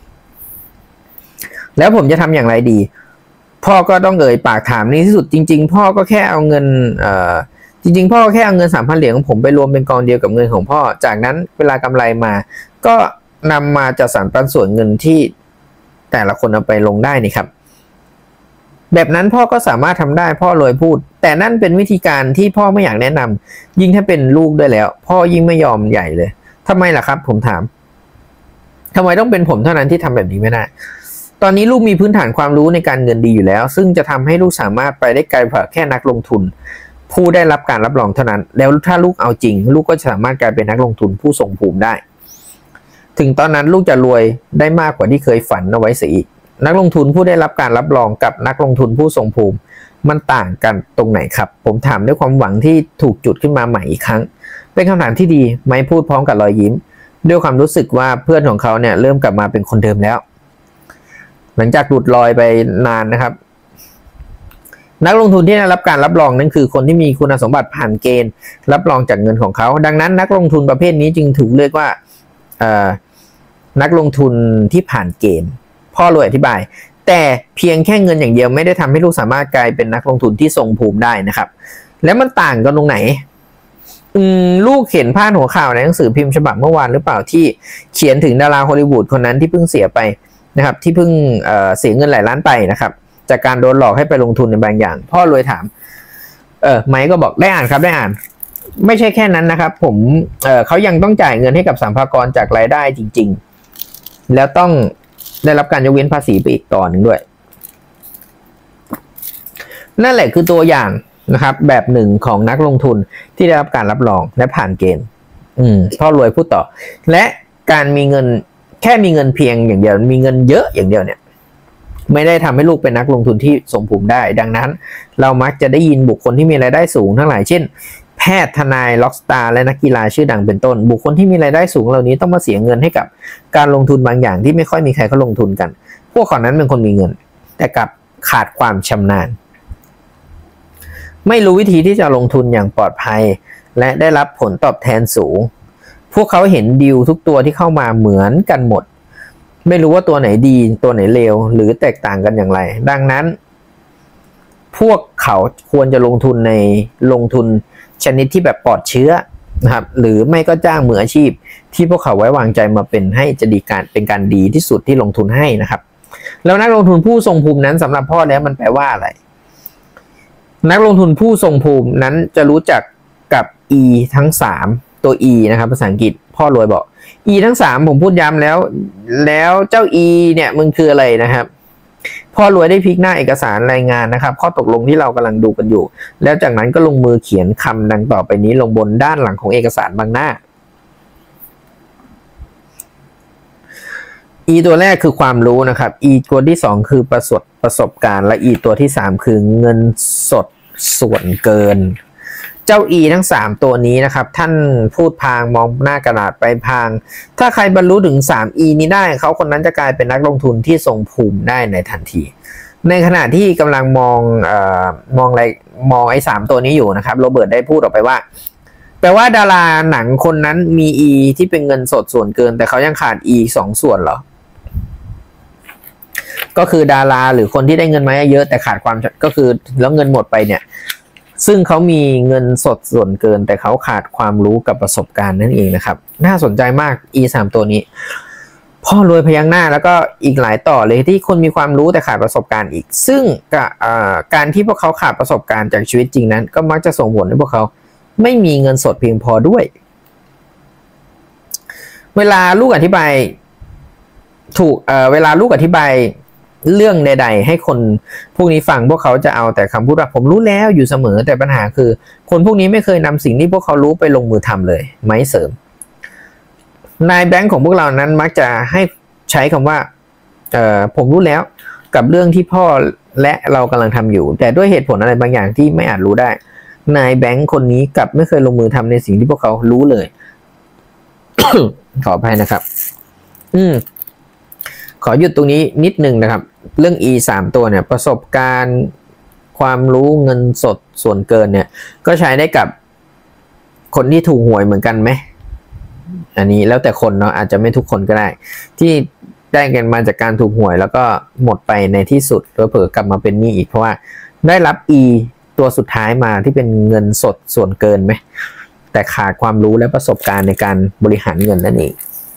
แล้วผมจะทำอย่างไรดีพ่อก็ต้องเอ่ยปากถามในที่สุดจริงๆพ่อก็แค่เอาเงินจริงๆพ่อแค่เอาเงิน 3,000 เหรียญของผมไปรวมเป็นกองเดียวกับเงินของพ่อจากนั้นเวลากำไรมาก็นำมาจัดสรรปันส่วนเงินที่แต่ละคนเอาไปลงได้นี่ครับแบบนั้นพ่อก็สามารถทำได้พ่อรวยพูดแต่นั่นเป็นวิธีการที่พ่อไม่อยากแนะนำยิ่งถ้าเป็นลูกด้วยแล้วพ่อยิ่งไม่ยอมใหญ่เลยทำไมล่ะครับผมถามทำไมต้องเป็นผมเท่านั้นที่ทำแบบนี้ไม่ได้ตอนนี้ลูกมีพื้นฐานความรู้ในการเงินดีอยู่แล้วซึ่งจะทำให้ลูกสามารถไปได้ไกลกว่าแค่นักลงทุนผู้ได้รับการรับรองเท่านั้นแล้วถ้าลูกเอาจริงลูกก็สามารถกลายเป็นนักลงทุนผู้ทรงภูมิได้ถึงตอนนั้นลูกจะรวยได้มากกว่าที่เคยฝันเอาไว้เสียอีกนักลงทุนผู้ได้รับการรับรองกับนักลงทุนผู้ทรงภูมิมันต่างกันตรงไหนครับผมถามด้วยความหวังที่ถูกจุดขึ้นมาใหม่อีกครั้งเป็นคำถามที่ดีไม่พูดพร้อมกับรอยยิ้มด้วยความรู้สึกว่าเพื่อนของเขาเนี่ยเริ่มกลับมาเป็นคนเดิมแล้วหลังจากหลุดลอยไปนานนะครับนักลงทุนที่ได้รับการรับรองนั้นคือคนที่มีคุณสมบัติผ่านเกณฑ์รับรองจากเงินของเขาดังนั้นนักลงทุนประเภทนี้จึงถูกเรียกว่านักลงทุนที่ผ่านเกณฑ์พ่อรวยอธิบายแต่เพียงแค่เงินอย่างเดียวไม่ได้ทำให้ลูกสามารถกลายเป็นนักลงทุนที่ทรงภูมิได้นะครับแล้วมันต่างกันตรงไหนลูกเห็นพาดหัวข่าวในหนังสือพิมพ์ฉบับเมื่อวานหรือเปล่าที่เขียนถึงดาราฮอลลีวูดคนนั้นที่เพิ่งเสียไปนะครับที่เพิ่งเสียเงินหลายล้านไปนะครับจากการโดนหลอกให้ไปลงทุนในบางอย่างพ่อรวยถามไมค์ก็บอกได้อ่านครับได้อ่านไม่ใช่แค่นั้นนะครับผมเขายังต้องจ่ายเงินให้กับสรรพากรจากรายได้จริงๆแล้วต้องได้รับการยกเว้นภาษีไปอีกต่อหนึ่งด้วยนั่นแหละคือตัวอย่างนะครับแบบหนึ่งของนักลงทุนที่ได้รับการรับรองและผ่านเกณฑ์พ่อรวยพูดต่อและการมีเงินแค่มีเงินเพียงอย่างเดียวมีเงินเยอะอย่างเดียวเนี่ยไม่ได้ทำให้ลูกเป็นนักลงทุนที่สมภูมิได้ดังนั้นเรามักจะได้ยินบุคคลที่มีรายได้สูงทั้งหลายเช่นแพทย์ทนายล็อกสตาร์และนักกีฬาชื่อดังเป็นต้นบุคคลที่มีรายได้สูงเหล่านี้ต้องมาเสียเงินให้กับการลงทุนบางอย่างที่ไม่ค่อยมีใครเขาลงทุนกันพวกเขานั้นเป็นคนมีเงินแต่กลับขาดความชำนาญไม่รู้วิธีที่จะลงทุนอย่างปลอดภัยและได้รับผลตอบแทนสูงพวกเขาเห็นดีลทุกตัวที่เข้ามาเหมือนกันหมดไม่รู้ว่าตัวไหนดีตัวไหนเลวหรือแตกต่างกันอย่างไรดังนั้นพวกเขาควรจะลงทุนชนิดที่แบบปลอดเชื้อนะครับหรือไม่ก็จ้างมืออาชีพที่พวกเขาไว้วางใจมาเป็นให้จะดีการเป็นการดีที่สุดที่ลงทุนให้นะครับแล้วนักลงทุนผู้ทรงภูมินั้นสำหรับพ่อแล้วมันแปลว่าอะไรนักลงทุนผู้ทรงภูมินั้นจะรู้จักกับ E ทั้ง3ตัว E นะครับภาษาอังกฤษพ่อรวยบอก E ทั้ง3ผมพูดย้ำแล้วเจ้า E เนี่ยมันคืออะไรนะครับพ่อรวยได้พลิกหน้าเอกสารรายงานนะครับข้อตกลงที่เรากำลังดูกันอยู่แล้วจากนั้นก็ลงมือเขียนคำดังต่อไปนี้ลงบนด้านหลังของเอกสารบางหน้า E ตัวแรกคือความรู้นะครับ E ตัวที่2คือประสบการณ์และ E ตัวที่3คือเงินสดส่วนเกินเจ้า E ทั้ง3ตัวนี้นะครับท่านพูดพางมองหน้ากระดาษไปพางถ้าใครบรรลุถึง3 E นี้ได้เขาคนนั้นจะกลายเป็นนักลงทุนที่ทรงภูมิได้ในทันทีในขณะที่กำลังมองไอ้3ตัวนี้อยู่นะครับโรเบิร์ตได้พูดออกไปว่าแปลว่าดาราหนังคนนั้นมี E ที่เป็นเงินสดส่วนเกินแต่เขายังขาด E 2 ส่วนเหรอก็คือดาราหรือคนที่ได้เงินมาเยอะแต่ขาดความก็คือแล้วเงินหมดไปเนี่ยซึ่งเขามีเงินสดส่วนเกินแต่เขาขาดความรู้กับประสบการณ์นั่นเองนะครับน่าสนใจมาก E 3ตัวนี้พ่อรวยพยักหน้าแล้วก็อีกหลายต่อเลยที่คนมีความรู้แต่ขาดประสบการณ์อีกซึ่งการที่พวกเขาขาดประสบการณ์จากชีวิตจริงนั้นก็มักจะส่งผลให้พวกเขาไม่มีเงินสดเพียงพอด้วยเวลาลูกอธิบายเวลาลูกอธิบายเรื่องใดๆให้คนพวกนี้ฟังพวกเขาจะเอาแต่คำพูดว่าผมรู้แล้วอยู่เสมอแต่ปัญหาคือคนพวกนี้ไม่เคยนำสิ่งที่พวกเขารู้ไปลงมือทำเลยไม่เสริมนายแบงค์ของพวกเรานั้นมักจะให้ใช้คำว่าผมรู้แล้วกับเรื่องที่พ่อและเรากำลังทำอยู่แต่ด้วยเหตุผลอะไรบางอย่างที่ไม่อาจรู้ได้นายแบงค์คนนี้กลับไม่เคยลงมือทำในสิ่งที่พวกเขารู้เลย ขออภัยนะครับขอหยุดตรงนี้นิดนึงนะครับเรื่อง E 3ตัวเนี่ยประสบการณ์ความรู้เงินสดส่วนเกินเนี่ยก็ใช้ได้กับคนที่ถูกหวยเหมือนกันไหมอันนี้แล้วแต่คนเนาะอาจจะไม่ทุกคนก็ได้ที่ได้กันมาจากการถูกหวยแล้วก็หมดไปในที่สุดเผลอกลับมาเป็นหนี้อีกเพราะว่าได้รับ E ตัวสุดท้ายมาที่เป็นเงินสดส่วนเกินไหมแต่ขาดความรู้และประสบการณ์ในการบริหารเงินนั่นเอง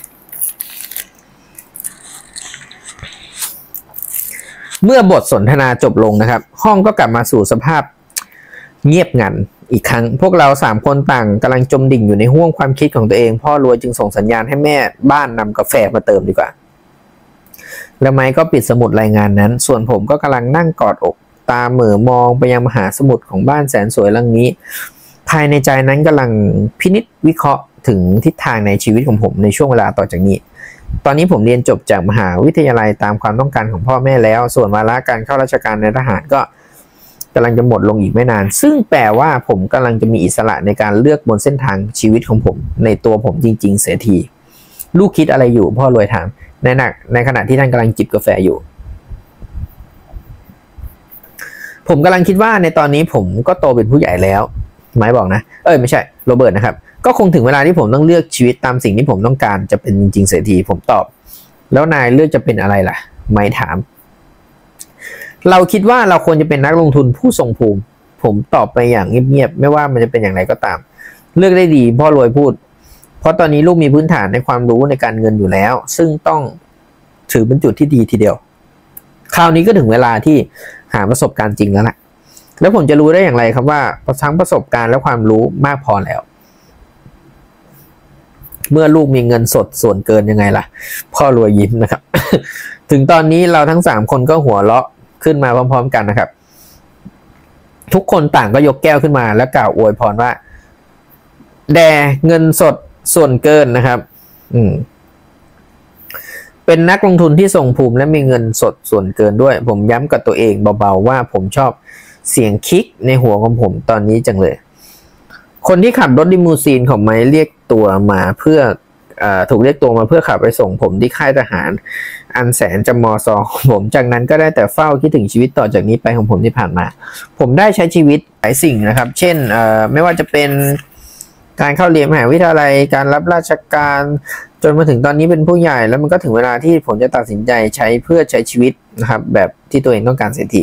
เมื่อบทสนทนาจบลงนะครับห้องก็กลับมาสู่สภาพเงียบงันอีกครั้งพวกเรา3คนต่างกำลังจมดิ่งอยู่ในห้วงความคิดของตัวเองพ่อรวยจึงส่งสัญญาณให้แม่บ้านนำกาแฟมาเติมดีกว่าแล้วไมค์ก็ปิดสมุดรายงานนั้นส่วนผมก็กำลังนั่งกอดอกตาเหม่อมองไปยังมหาสมุทรของบ้านแสนสวยหลังนี้ภายในใจนั้นกำลังพินิจวิเคราะห์ถึงทิศทางในชีวิตของผมในช่วงเวลาต่อจากนี้ตอนนี้ผมเรียนจบจากมหาวิทยาลัยตามความต้องการของพ่อแม่แล้วส่วนวาระการเข้าราชการในทหารก็กำลังจะหมดลงอีกไม่นานซึ่งแปลว่าผมกำลังจะมีอิสระในการเลือกบนเส้นทางชีวิตของผมในตัวผมจริงๆเสียทีลูกคิดอะไรอยู่พ่อรวยถามในขณะที่ท่านกำลังจิบกาแฟอยู่ผมกำลังคิดว่าในตอนนี้ผมก็โตเป็นผู้ใหญ่แล้วไม้บอกนะไม่ใช่โรเบิร์ตนะครับก็คงถึงเวลาที่ผมต้องเลือกชีวิตตามสิ่งที่ผมต้องการจะเป็นจริงๆเสียทีผมตอบแล้วนายเลือกจะเป็นอะไรล่ะไม้ถามเราคิดว่าเราควรจะเป็นนักลงทุนผู้ทรงภูมิผมตอบไปอย่างเงียบๆไม่ว่ามันจะเป็นอย่างไรก็ตามเลือกได้ดีพ่อรวยพูดเพราะตอนนี้ลูกมีพื้นฐานในความรู้ในการเงินอยู่แล้วซึ่งต้องถือเป็นจุดที่ดีทีเดียวคราวนี้ก็ถึงเวลาที่หาประสบการณ์จริงแล้วล่ะแล้วผมจะรู้ได้อย่างไรครับว่าทั้งประสบการณ์และความรู้มากพอแล้วเมื่อลูกมีเงินสดส่วนเกินยังไงล่ะพ่อรวยยิ้มนะครับ ถึงตอนนี้เราทั้ง3คนก็หัวเราะขึ้นมาพร้อมๆกันนะครับทุกคนต่างก็ยกแก้วขึ้นมาแล้วกล่าวอวยพรว่าแด่เงินสดส่วนเกินนะครับเป็นนักลงทุนที่ทรงภูมิและมีเงินสดส่วนเกินด้วยผมย้ำกับตัวเองเบาๆว่าผมชอบเสียงคิกในหัวของผมตอนนี้จังเลยคนที่ขับรถลิมูซีนของไม้เรียกตัวมาเพื่อถูกเรียกตัวมาเพื่อขับไปส่งผมที่ค่ายทหารอันแสนจะมอซอของผมจากนั้นก็ได้แต่เฝ้าคิดถึงชีวิตต่อจากนี้ไปของผมที่ผ่านมาผมได้ใช้ชีวิตหลายสิ่งนะครับเช่นไม่ว่าจะเป็นการเข้าเรียนมหาวิทยาลัยการรับราชการจนมาถึงตอนนี้เป็นผู้ใหญ่แล้วมันก็ถึงเวลาที่ผมจะตัดสินใจใช้เพื่อใช้ชีวิตนะครับแบบที่ตัวเองต้องการเสียที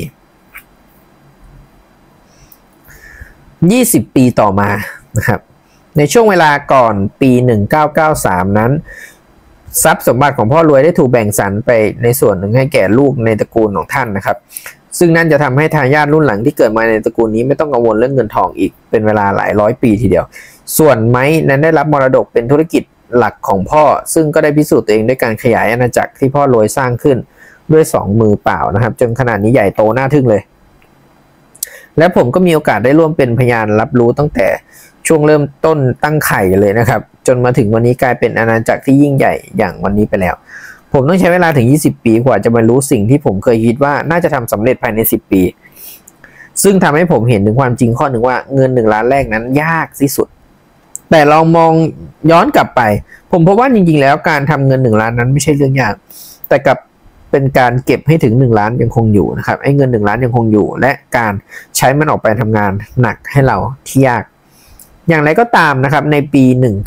20 ปีต่อมานะครับในช่วงเวลาก่อนปี1993นั้นทรัพย์สมบัติของพ่อรวยได้ถูกแบ่งสรรไปในส่วนหนึ่งให้แก่ลูกในตระกูลของท่านนะครับซึ่งนั่นจะทำให้ทายาทรุ่นหลังที่เกิดมาในตระกูลนี้ไม่ต้องกังวลเรื่องเงินทองอีกเป็นเวลาหลายร้อยปีทีเดียวส่วนไม้นั้นได้รับมรดกเป็นธุรกิจหลักของพ่อซึ่งก็ได้พิสูจน์ตัวเองด้วยการขยายอาณาจักรที่พ่อรวยสร้างขึ้นด้วย2 มือเปล่านะครับจนขนาดนี้ใหญ่โตน่าทึ่งเลยและผมก็มีโอกาสได้ร่วมเป็นพยานรับรู้ตั้งแต่ช่วงเริ่มต้นตั้งไข่เลยนะครับจนมาถึงวันนี้กลายเป็นอาณาจักรที่ยิ่งใหญ่อย่างวันนี้ไปแล้วผมต้องใช้เวลาถึง20 ปีกว่าจะบรรลุสิ่งที่ผมเคยคิดว่าน่าจะทำสำเร็จภายใน10 ปีซึ่งทำให้ผมเห็นถึงความจริงข้อหนึ่งว่าเงิน1 ล้านแรกนั้นยากที่สุดแต่ลองมองย้อนกลับไปผมพบว่าจริงๆแล้วการทำเงิน1 ล้านนั้นไม่ใช่เรื่องยากแต่กับเป็นการเก็บให้ถึง1 ล้านยังคงอยู่นะครับไอ้เงิน1 ล้านยังคงอยู่และการใช้มันออกไปทำงานหนักให้เราที่ยากอย่างไรก็ตามนะครับในปี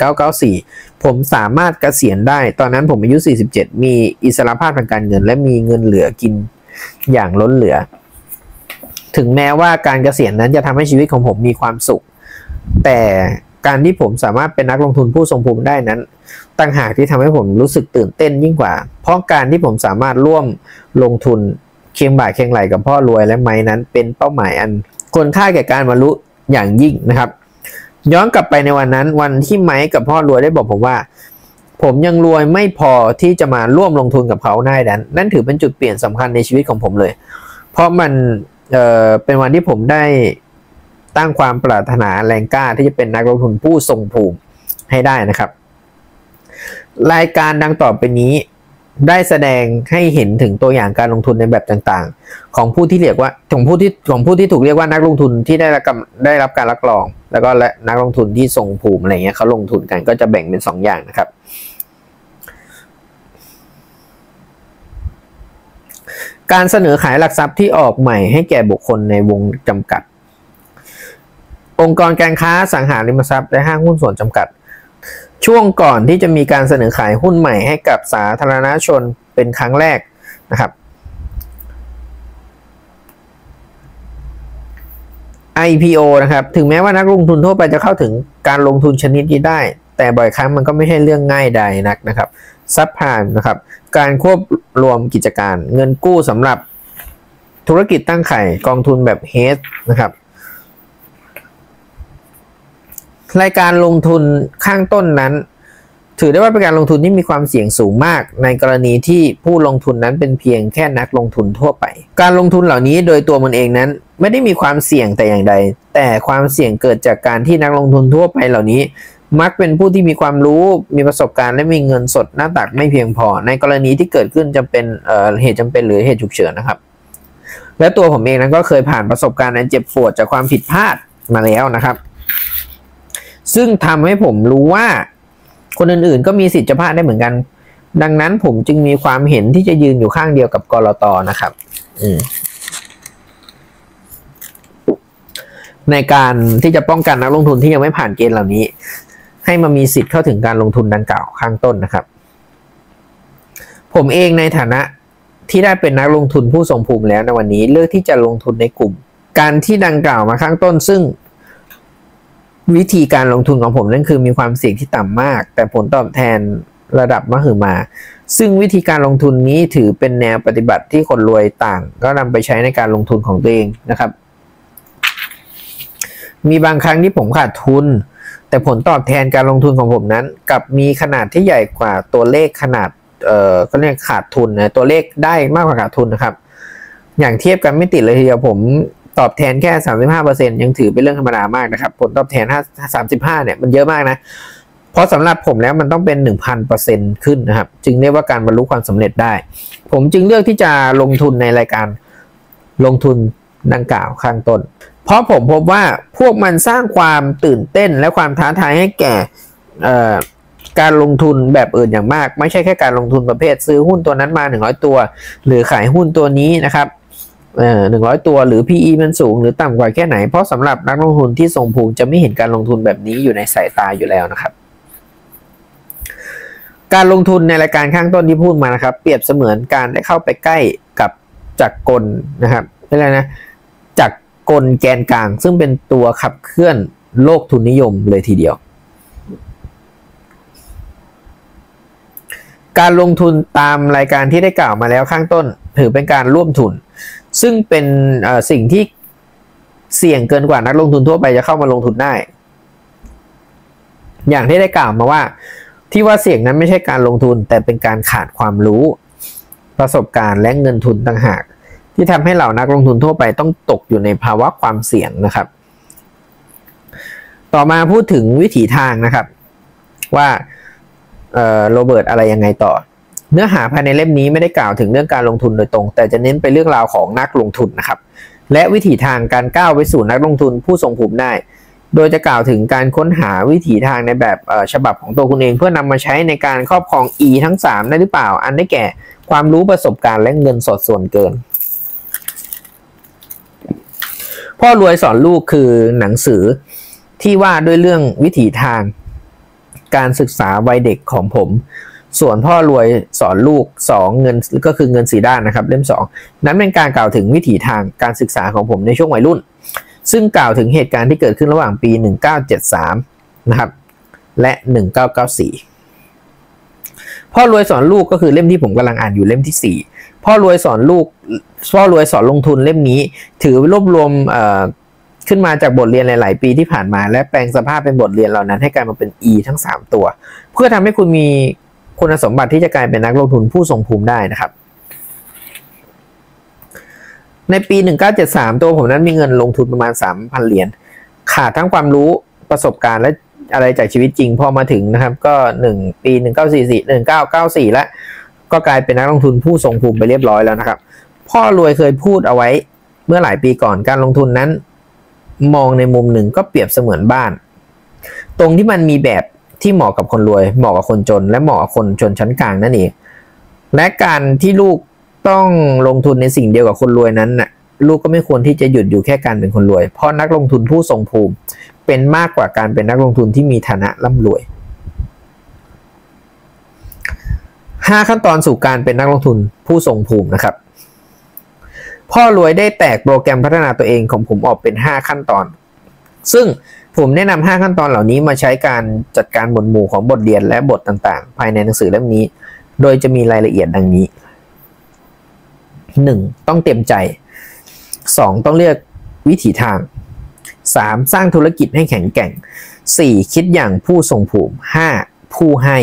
1994ผมสามารถเกษียณได้ตอนนั้นผมอายุ47มีอิสรภาพทางการเงินและมีเงินเหลือกินอย่างล้นเหลือถึงแม้ว่าการเกษียณนั้นจะทำให้ชีวิตของผมมีความสุขแต่การที่ผมสามารถเป็นนักลงทุนผู้ทรงภูมิได้นั้นต่างหากที่ทำให้ผมรู้สึกตื่นเต้นยิ่งกว่าเพราะการที่ผมสามารถร่วมลงทุนเคียงบ่าเคียงไหลกับพ่อรวยและไม้นั้นเป็นเป้าหมายอันควรค่าแก่การบรรลุอย่างยิ่งนะครับย้อนกลับไปในวันนั้นวันที่ไม้กับพ่อรวยได้บอกผมว่าผมยังรวยไม่พอที่จะมาร่วมลงทุนกับเขาได้นั่นถือเป็นจุดเปลี่ยนสำคัญในชีวิตของผมเลยเพราะมันเป็นวันที่ผมได้ตั้งความปรารถนาแรงกล้าที่จะเป็นนักลงทุนผู้ทรงภูมิให้ได้นะครับรายการดังต่อไปนี้ได้แสดงให้เห็นถึงตัวอย่างการลงทุนในแบบต่างๆของผู้ที่เรียกว่าของผู้ที่ถูกเรียกว่านักลงทุนที่ได้รับการรับรองแล้วก็และนักลงทุนที่ทรงภูมิอะไรเงี้ยเขาลงทุนกันก็จะแบ่งเป็น2 อย่างนะครับการเสนอขายหลักทรัพย์ที่ออกใหม่ให้แก่บุคคลในวงจำกัดองค์กรการค้าสังหาริมทรัพย์และห้างหุ้นส่วนจำกัดช่วงก่อนที่จะมีการเสนอขายหุ้นใหม่ให้กับสาธารณชนเป็นครั้งแรกนะครับ IPO นะครับถึงแม้ว่านักลงทุนทั่วไปจะเข้าถึงการลงทุนชนิดนี้ได้แต่บ่อยครั้งมันก็ไม่ใช่เรื่องง่ายใดนักนะครับซับไพรม์นะครับการควบรวมกิจการเงินกู้สำหรับธุรกิจตั้งไข่กองทุนแบบเฮดนะครับรายการลงทุนข้างต้นนั้นถือได้ว่าเป็นการลงทุนที่มีความเสี่ยงสูงมากในกรณีที่ผู้ลงทุนนั้นเป็นเพียงแค่นักลงทุนทั่วไปการลงทุนเหล่านี้โดยตัวมันเองนั้นไม่ได้มีความเสี่ยงแต่อย่างใดแต่ความเสี่ยงเกิดจากการที่นักลงทุนทั่วไปเหล่านี้มักเป็นผู้ที่มีความรู้มีประสบการณ์และมีเงินสดหน้าตักไม่เพียงพอในกรณีที่เกิดขึ้นจำเป็นเหตุจำเป็นหรือเหตุฉุกเฉินนะครับและตัวผมเองนั้นก็เคยผ่านประสบการณ์อันเจ็บปวดจากความผิดพลาดมาแล้วนะครับซึ่งทำให้ผมรู้ว่าคนอื่นๆก็มีสิทธิ์จะพลาดได้เหมือนกันดังนั้นผมจึงมีความเห็นที่จะยืนอยู่ข้างเดียวกับกลต.นะครับในการที่จะป้องกันนักลงทุนที่ยังไม่ผ่านเกณฑ์เหล่านี้ให้มามีสิทธิ์เข้าถึงการลงทุนดังกล่าวข้างต้นนะครับผมเองในฐานะที่ได้เป็นนักลงทุนผู้ทรงภูมิแล้วในวันนี้เลือกที่จะลงทุนในกลุ่มการที่ดังกล่าวมาข้างต้นซึ่งวิธีการลงทุนของผมนั่นคือมีความเสี่ยงที่ต่ำมากแต่ผลตอบแทนระดับมหึมาซึ่งวิธีการลงทุนนี้ถือเป็นแนวปฏิบัติที่คนรวยต่างก็นำไปใช้ในการลงทุนของตัวเองนะครับมีบางครั้งที่ผมขาดทุนแต่ผลตอบแทนการลงทุนของผมนั้นกับมีขนาดที่ใหญ่กว่าตัวเลขขนาดก็เรียกขาดทุนนะตัวเลขได้มากกว่าขาดทุนนะครับอย่างเทียบกันไม่ติดเลยทีเดียวผมตอบแทนแค่ 35% ยังถือเป็นเรื่องธรรมดามากนะครับผลตอบแทน35เนี่ยมันเยอะมากนะเพราะสำหรับผมแล้วมันต้องเป็น 1,000% ขึ้นนะครับจึงเรียกว่าการบรรลุความสำเร็จได้ผมจึงเลือกที่จะลงทุนในรายการลงทุนดังกล่าวข้างต้นเพราะผมพบว่าพวกมันสร้างความตื่นเต้นและความท้าทายให้แก่การลงทุนแบบอื่นอย่างมากไม่ใช่แค่การลงทุนประเภทซื้อหุ้นตัวนั้นมา100ตัวหรือขายหุ้นตัวนี้นะครับ100ตัวหรือ PE มันสูงหรือต่ำกว่าแค่ไหนเพราะสำหรับนักลงทุนที่ทรงภูมิจะไม่เห็นการลงทุนแบบนี้อยู่ในสายตาอยู่แล้วนะครับการลงทุนในรายการข้างต้นที่พูดมานะครับเปรียบเสมือนการได้เข้าไปใกล้กับจักรกลนะครับอะไรนะจักรกลแกนกลางซึ่งเป็นตัวขับเคลื่อนโลกทุนนิยมเลยทีเดียวการลงทุนตามรายการที่ได้กล่าวมาแล้วข้างต้นถือเป็นการร่วมทุนซึ่งเป็นสิ่งที่เสี่ยงเกินกว่านักลงทุนทั่วไปจะเข้ามาลงทุนได้อย่างที่ได้กล่าวมาว่าที่ว่าเสี่ยงนั้นไม่ใช่การลงทุนแต่เป็นการขาดความรู้ประสบการณ์และเงินทุนต่างหากที่ทำให้เหล่านักลงทุนทั่วไปต้องตกอยู่ในภาวะความเสี่ยงนะครับต่อมาพูดถึงวิถีทางนะครับว่าโรเบิร์ตอะไรยังไงต่อเนื้อหาภายในเล่มนี้ไม่ได้กล่าวถึงเรื่องการลงทุนโดยตรงแต่จะเน้นไปเรื่องราวของนักลงทุนนะครับและวิถีทางการก้าวไปสู่นักลงทุนผู้ทรงภูมิได้โดยจะกล่าวถึงการค้นหาวิถีทางในแบบฉบับของตัวคุณเองเพื่อนำมาใช้ในการครอบครอง E ทั้ง3ได้หรือเปล่าอันได้แก่ความรู้ประสบการณ์และเงินสดส่วนเกินพ่อรวยสอนลูกคือหนังสือที่ว่าด้วยเรื่องวิถีทางการศึกษาวัยเด็กของผมส่วนพ่อรวยสอนลูก2เงินก็คือเงิน4ด้านนะครับเล่ม2นั้นเป็นการกล่าวถึงวิถีทางการศึกษาของผมในช่วงวัยรุ่นซึ่งกล่าวถึงเหตุการณ์ที่เกิดขึ้นระหว่างปี1973นะครับและ1994พ่อรวยสอนลูกก็คือเล่มที่ผมกำลังอ่านอยู่เล่มที่4พ่อรวยสอนลูกพ่อรวยสอนลงทุนเล่มนี้ถือรวบรวมขึ้นมาจากบทเรียนหลายๆปีที่ผ่านมาและแปลงสภาพเป็นบทเรียนเหล่านั้นให้กลายมาเป็น E ทั้ง3ตัวเพื่อทำให้คุณมีคุณสมบัติที่จะกลายเป็นนักลงทุนผู้ทรงภูมิได้นะครับในปี1973ตัวผมนั้นมีเงินลงทุนประมาณ 3,000 เหรียญขาดทั้งความรู้ประสบการณ์และอะไรจากชีวิตจริงพอมาถึงนะครับก็ปี1994แล้วก็กลายเป็นนักลงทุนผู้ทรงภูมิไปเรียบร้อยแล้วนะครับพ่อรวยเคยพูดเอาไว้เมื่อหลายปีก่อนการลงทุนนั้นมองในมุมหนึ่งก็เปรียบเสมือนบ้านตรงที่มันมีแบบที่เหมาะกับคนรวยเหมาะกับคนจนและเหมาะกับคนชนชั้นกลางนั่นเองและการที่ลูกต้องลงทุนในสิ่งเดียวกับคนรวยนั้นน่ะลูกก็ไม่ควรที่จะหยุดอยู่แค่การเป็นคนรวยเพราะนักลงทุนผู้ทรงภูมิเป็นมากกว่าการเป็นนักลงทุนที่มีฐานะร่ำรวย5ขั้นตอนสู่การเป็นนักลงทุนผู้ทรงภูมินะครับพ่อรวยได้แตกโปรแกรมพัฒนาตัวเองของผมออกเป็น5ขั้นตอนซึ่งผมแนะนำ5ขั้นตอนเหล่านี้มาใช้การจัดการหมวดหมู่ของบทเรียนและบทต่างๆภายในหนังสือเล่มนี้โดยจะมีรายละเอียดดังนี้ 1. ต้องเต็มใจ 2. ต้องเลือกวิถีทาง 3. สร้างธุรกิจให้แข็งแกร่ง 4. คิดอย่างผู้ทรงภูมิ 5. ผู้ให้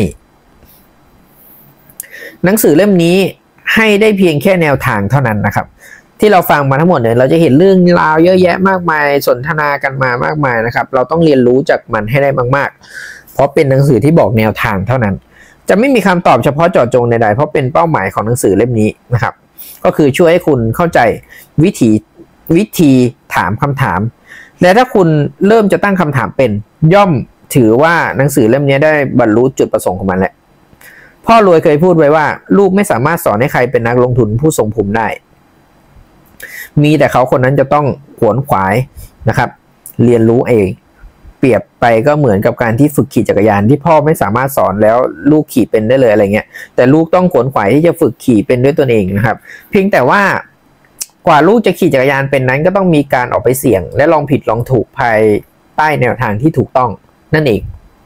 หนังสือเล่มนี้ให้ได้เพียงแค่แนวทางเท่านั้นนะครับที่เราฟังมาทั้งหมดเนี่ยเราจะเห็นเรื่องราวเยอะแยะมากมายสนทนากันมามากมายนะครับเราต้องเรียนรู้จากมันให้ได้มากๆเพราะเป็นหนังสือที่บอกแนวทางเท่านั้นจะไม่มีคำตอบเฉพาะเจาะจงใดๆเพราะเป็นเป้าหมายของหนังสือเล่มนี้นะครับก็คือช่วยให้คุณเข้าใจวิธีถามคำถามและถ้าคุณเริ่มจะตั้งคำถามเป็นย่อมถือว่าหนังสือเล่มนี้ได้บรรลุจุดประสงค์ของมันแล้วพ่อรวยเคยพูดไว้ว่าลูกไม่สามารถสอนให้ใครเป็นนักลงทุนผู้ทรงภูมิได้มีแต่เขาคนนั้นจะต้องขวนขวายนะครับเรียนรู้เองเปรียบไปก็เหมือนกับการที่ฝึกขี่จักรยานที่พ่อไม่สามารถสอนแล้วลูกขี่เป็นได้เลยอะไรเงี้ยแต่ลูกต้องขวนขวายที่จะฝึกขี่เป็นด้วยตนเองนะครับเพียงแต่ว่ากว่าลูกจะขี่จักรยานเป็นนั้นก็ต้องมีการออกไปเสี่ยงและลองผิดลองถูกภายใต้แนวทางที่ถูกต้องนั่นเอง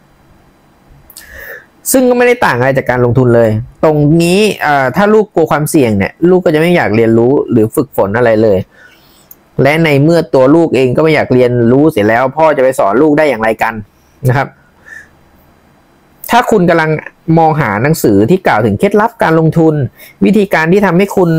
ซึ่งก็ไม่ได้ต่างอะไรจากการลงทุนเลยตรงนี้ถ้าลูกกลัวความเสี่ยงเนี่ยลูกก็จะไม่อยากเรียนรู้หรือฝึกฝนอะไรเลยและในเมื่อตัวลูกเองก็ไม่อยากเรียนรู้เสร็จแล้วพ่อจะไปสอนลูกได้อย่างไรกันนะครับถ้าคุณกำลังมองหาหนังสือที่กล่าวถึงเคล็ดลับการลงทุนวิธีการที่ทำให้คุณ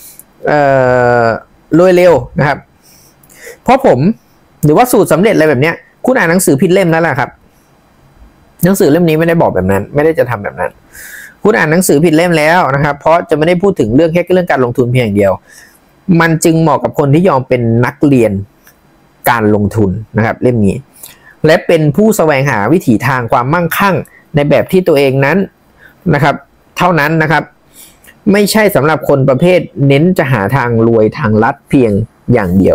รวยเร็วนะครับเพราะผมหรือว่าสูตรสำเร็จอะไรแบบนี้คุณอ่านหนังสือผิดเล่มนั่นแหละครับหนังสือเล่มนี้ไม่ได้บอกแบบนั้นไม่ได้จะทำแบบนั้นคุณอ่านหนังสือผิดเล่มแล้วนะครับเพราะจะไม่ได้พูดถึงเรื่องแค่เรื่องการลงทุนเพียงอย่างเดียวมันจึงเหมาะกับคนที่ยอมเป็นนักเรียนการลงทุนนะครับเล่มนี้และเป็นผู้แสวงหาวิถีทางความมั่งคั่งในแบบที่ตัวเองนั้นนะครับเท่านั้นนะครับไม่ใช่สำหรับคนประเภทเน้นจะหาทางรวยทางลัดเพียงอย่างเดียว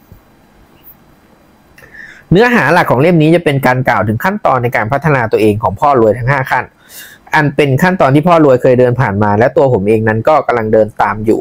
เนื้อหาหลักของเล่มนี้จะเป็นการกล่าวถึงขั้นตอนในการพัฒนาตัวเองของพ่อรวยทั้ง5ขั้นอันเป็นขั้นตอนที่พ่อรวยเคยเดินผ่านมาและตัวผมเองนั้นก็กำลังเดินตามอยู่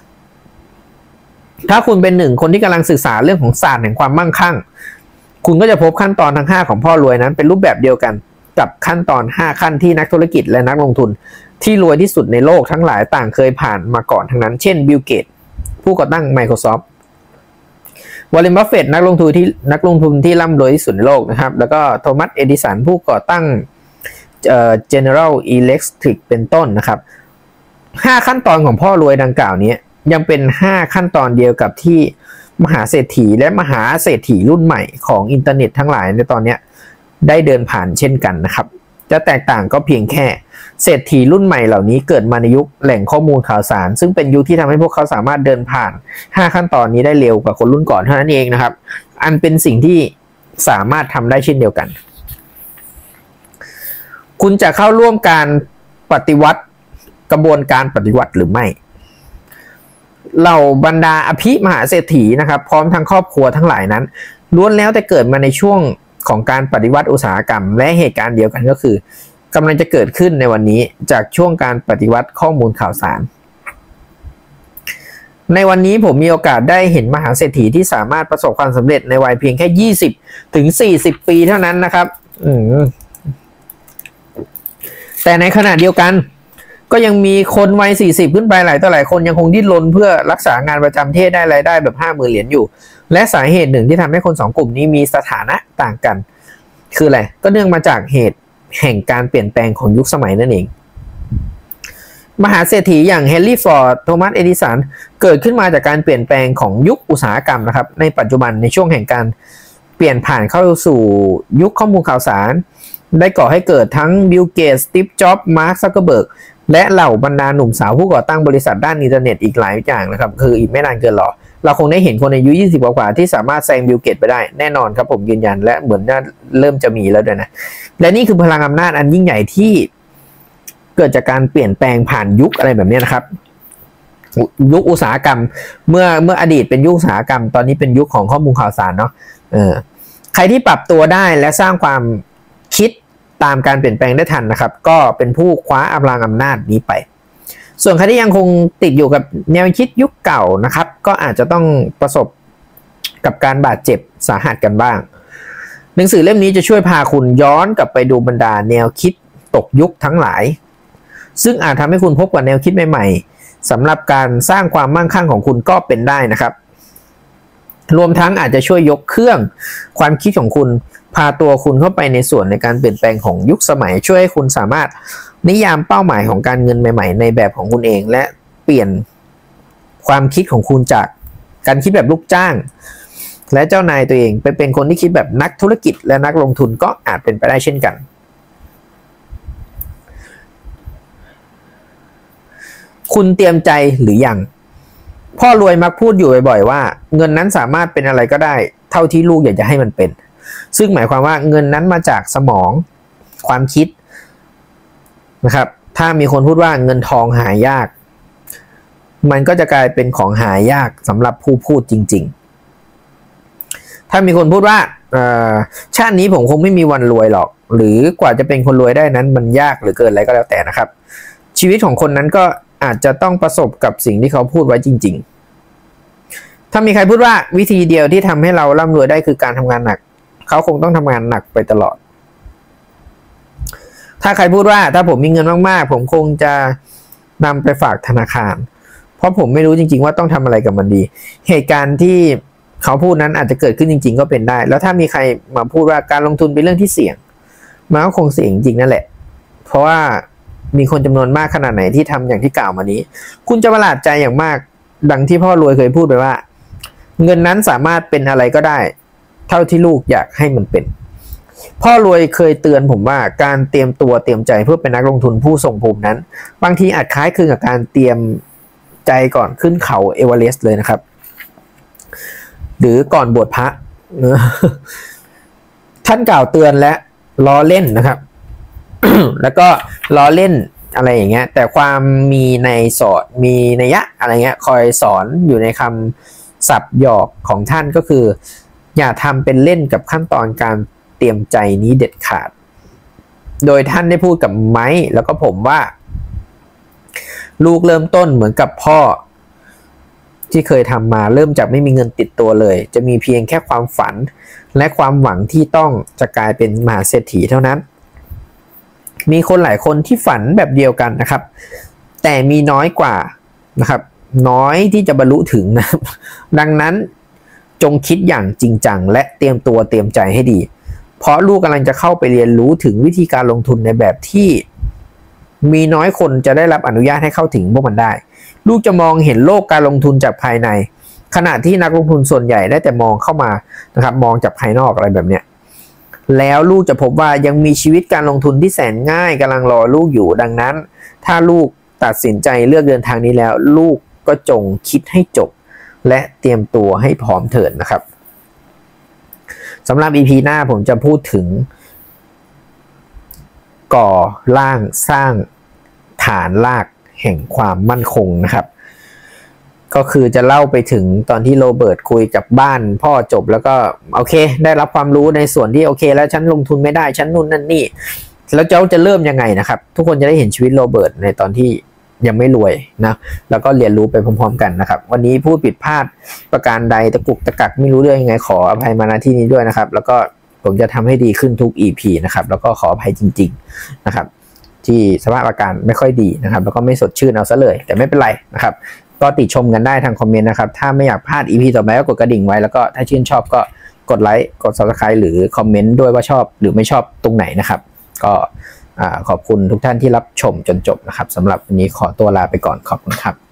ถ้าคุณเป็นหนึ่งคนที่กำลังศึกษาเรื่องของศาสตร์แห่งความมั่งคั่งคุณก็จะพบขั้นตอนทั้ง5ของพ่อรวยนั้นเป็นรูปแบบเดียวกันกับขั้นตอน5ขั้นที่นักธุรกิจและนักลงทุนที่รวยที่สุดในโลกทั้งหลายต่างเคยผ่านมาก่อนทั้งนั้นเช่นบิลเกตส์ผู้ก่อตั้ง Microsoft วอร์เรน บัฟเฟตต์นักลงทุนที่ร่ำรวยที่สุดในโลกนะครับแล้วก็โทมัส เอดิสันผู้ก่อตั้งGeneral Electric เป็นต้นนะครับ5ขั้นตอนของพ่อรวยดังกล่าวนี้ยังเป็น5ขั้นตอนเดียวกับที่มหาเศรษฐีและมหาเศรษฐีรุ่นใหม่ของอินเทอร์เน็ตทั้งหลายในตอนนี้ได้เดินผ่านเช่นกันนะครับจะแตกต่างก็เพียงแค่เศรษฐีรุ่นใหม่เหล่านี้เกิดมาในยุคแหล่งข้อมูลข่าวสารซึ่งเป็นยุคที่ทำให้พวกเขาสามารถเดินผ่าน5ขั้นตอนนี้ได้เร็วกว่าคนรุ่นก่อนเท่านั้นเองนะครับอันเป็นสิ่งที่สามารถทำได้เช่นเดียวกันคุณจะเข้าร่วมการปฏิวัติกระบวนการปฏิวัติหรือไม่เหล่าบรรดาอภิมหาเศรษฐีนะครับพร้อมทั้งครอบครัวทั้งหลายนั้นล้วนแล้วแต่เกิดมาในช่วงของการปฏิวัติอุตสาหกรรมและเหตุการณ์เดียวกันก็คือกำลังจะเกิดขึ้นในวันนี้จากช่วงการปฏิวัติข้อมูลข่าวสารในวันนี้ผมมีโอกาสได้เห็นมหาเศรษฐีที่สามารถประสบความสำเร็จในวัยเพียงแค่20 ถึง 40 ปีเท่านั้นนะครับแต่ในขณะเดียวกันก็ยังมีคนวัย40ขึ้นไปหลายต่อหลายคนยังคงดิ้นรนเพื่อรักษางานประจำที่ได้รายได้แบบ50,000 เหรียญอยู่และสาเหตุหนึ่งที่ทำให้คน2กลุ่มนี้มีสถานะต่างกันคืออะไรก็เนื่องมาจากเหตุแห่งการเปลี่ยนแปลงของยุคสมัยนั่นเองมหาเศรษฐีอย่างเฮนรี่ฟอร์ดโทมัสเอดิสันเกิดขึ้นมาจากการเปลี่ยนแปลงของยุคอุตสาหกรรมนะครับในปัจจุบันในช่วงแห่งการเปลี่ยนผ่านเข้าสู่ยุคข้อมูลข่าวสารได้ก่อให้เกิดทั้งบิลเกตส์ สตีฟ จ็อบส์ มาร์ค ซักเคอร์เบิร์กและเหล่าบรรดาหนุ่มสาวผู้ก่อตั้งบริษัทด้านอินเทอร์เน็ตอีกหลายอย่างนะครับคืออีกไม่นานเกินรอเราคงได้เห็นคนอายุ20 กว่าที่สามารถแซงบิลเกตส์ไปได้แน่นอนครับผมยืนยันและเหมือนจะเริ่มจะมีแล้วด้วยนะและนี่คือพลังอำนาจอันยิ่งใหญ่ที่เกิดจากการเปลี่ยนแปลงผ่านยุคอะไรแบบนี้นะครับยุคอุตสาหกรรมเมื่ออดีตเป็นยุคอุตสาหกรรมตอนนี้เป็นยุคของข้อมูลข่าวสารเนาะใครที่ปรับตัวได้และสร้างความคิดตามการเปลี่ยนแปลงได้ทันนะครับก็เป็นผู้คว้าพลังอำนาจนี้ไปส่วนใครที่ยังคงติดอยู่กับแนวคิดยุคเก่านะครับก็อาจจะต้องประสบกับการบาดเจ็บสาหัสกันบ้างหนังสือเล่มนี้จะช่วยพาคุณย้อนกลับไปดูบรรดาแนวคิดตกยุคทั้งหลายซึ่งอาจทำให้คุณพบกับแนวคิดใหม่ๆสำหรับการสร้างความมั่งคั่งของคุณก็เป็นได้นะครับรวมทั้งอาจจะช่วยยกเครื่องความคิดของคุณพาตัวคุณเข้าไปในส่วนในการเปลี่ยนแปลงของยุคสมัยช่วยให้คุณสามารถนิยามเป้าหมายของการเงินใหม่ๆในแบบของคุณเองและเปลี่ยนความคิดของคุณจากการคิดแบบลูกจ้างและเจ้านายตัวเองไปเป็นคนที่คิดแบบนักธุรกิจและนักลงทุนก็อาจเป็นไปได้เช่นกันคุณเตรียมใจหรือยังพ่อรวยมักพูดอยู่บ่อยๆว่าเงินนั้นสามารถเป็นอะไรก็ได้เท่าที่ลูกอยากจะให้มันเป็นซึ่งหมายความว่าเงินนั้นมาจากสมองความคิดนะครับถ้ามีคนพูดว่าเงินทองหายากมันก็จะกลายเป็นของหายากสำหรับผู้พูดจริงๆถ้ามีคนพูดว่าชาตินี้ผมคงไม่มีวันรวยหรอกหรือกว่าจะเป็นคนรวยได้นั้นมันยากหรือเกินอะไรก็แล้วแต่นะครับชีวิตของคนนั้นก็อาจจะต้องประสบกับสิ่งที่เขาพูดไว้จริงๆถ้ามีใครพูดว่าวิธีเดียวที่ทำให้เราร่ำรวยได้คือการทำงานหนักเขาคงต้องทำงานหนักไปตลอดถ้าใครพูดว่าถ้าผมมีเงินมากๆผมคงจะนำไปฝากธนาคารเพราะผมไม่รู้จริงๆว่าต้องทำอะไรกับมันดีเหตุการณ์ที่เขาพูดนั้นอาจจะเกิดขึ้นจริงๆก็เป็นได้แล้วถ้ามีใครมาพูดว่าการลงทุนเป็นเรื่องที่เสี่ยงมันก็คงเสี่ยงจริงนั่นแหละเพราะว่ามีคนจำนวนมากขนาดไหนที่ทำอย่างที่กล่าวมานี้คุณจะประหลาดใจอย่างมากดังที่พ่อรวยเคยพูดไปว่าเงินนั้นสามารถเป็นอะไรก็ได้เท่าที่ลูกอยากให้มันเป็นพ่อรวยเคยเตือนผมว่าการเตรียมตัวเตรียมใจเพื่อเป็นนักลงทุนผู้ทรงภูมินั้นบางทีอาจคล้ายคลึงกับการเตรียมใจก่อนขึ้นเขาเอเวอเรสต์เลยนะครับหรือก่อนบวชพระท่านกล่าวเตือนและล้อเล่นนะครับ แล้วก็ล้อเล่นอะไรอย่างเงี้ยแต่ความมีในสอนมีนัยยะอะไรเงี้ยคอยสอนอยู่ในคำศัพท์หยอกของท่านก็คืออย่าทำเป็นเล่นกับขั้นตอนการเตรียมใจนี้เด็ดขาดโดยท่านได้พูดกับไม้แล้วก็ผมว่าลูกเริ่มต้นเหมือนกับพ่อที่เคยทำมาเริ่มจากไม่มีเงินติดตัวเลยจะมีเพียงแค่ความฝันและความหวังที่ต้องจะกลายเป็นมหาเศรษฐีเท่านั้นมีคนหลายคนที่ฝันแบบเดียวกันนะครับแต่มีน้อยกว่านะครับน้อยที่จะบรรลุถึงนะดังนั้นจงคิดอย่างจริงจังและเตรียมตัวเตรียมใจให้ดีเพราะลูกกำลังจะเข้าไปเรียนรู้ถึงวิธีการลงทุนในแบบที่มีน้อยคนจะได้รับอนุญาตให้เข้าถึงพวกมันได้ลูกจะมองเห็นโลกการลงทุนจากภายในขณะที่นักลงทุนส่วนใหญ่ได้แต่มองเข้ามานะครับมองจากภายนอกอะไรแบบเนี้ยแล้วลูกจะพบว่ายังมีชีวิตการลงทุนที่แสนง่ายกำลังรอลูกอยู่ดังนั้นถ้าลูกตัดสินใจเลือกเดินทางนี้แล้วลูกก็จงคิดให้จบและเตรียมตัวให้พร้อมเถิดนะครับสำหรับ EP หน้าผมจะพูดถึงก่อร่างสร้างฐานรากแห่งความมั่นคงนะครับก็คือจะเล่าไปถึงตอนที่โรเบิร์ตคุยกับบ้านพ่อจบแล้วก็โอเคได้รับความรู้ในส่วนที่โอเคแล้วฉันลงทุนไม่ได้ฉันนู่นนั่นนี่แล้วจะเริ่มยังไงนะครับทุกคนจะได้เห็นชีวิตโรเบิร์ตในตอนที่ยังไม่รวยนะแล้วก็เรียนรู้ไปพร้อมๆกันนะครับวันนี้พูดผิดพลาดประการใดตะกุกตะกักไม่รู้เรื่องยังไงขออภัยมาณที่นี้ด้วยนะครับแล้วก็ผมจะทำให้ดีขึ้นทุก EP นะครับแล้วก็ขออภัยจริงๆนะครับที่สภาพอาการไม่ค่อยดีนะครับแล้วก็ไม่สดชื่นเอาซะเลยแต่ไม่เป็นไรนะครับก็ติชมกันได้ทางคอมเมนต์นะครับถ้าไม่อยากพลาด EP ต่อไปก็กดกระดิ่งไว้แล้วก็ถ้าชื่นชอบก็กดไลค์กด Subscribe หรือคอมเมนต์ด้วยว่าชอบหรือไม่ชอบตรงไหนนะครับก็ขอบคุณทุกท่านที่รับชมจนจบนะครับสำหรับวันนี้ขอตัวลาไปก่อนขอบคุณครับ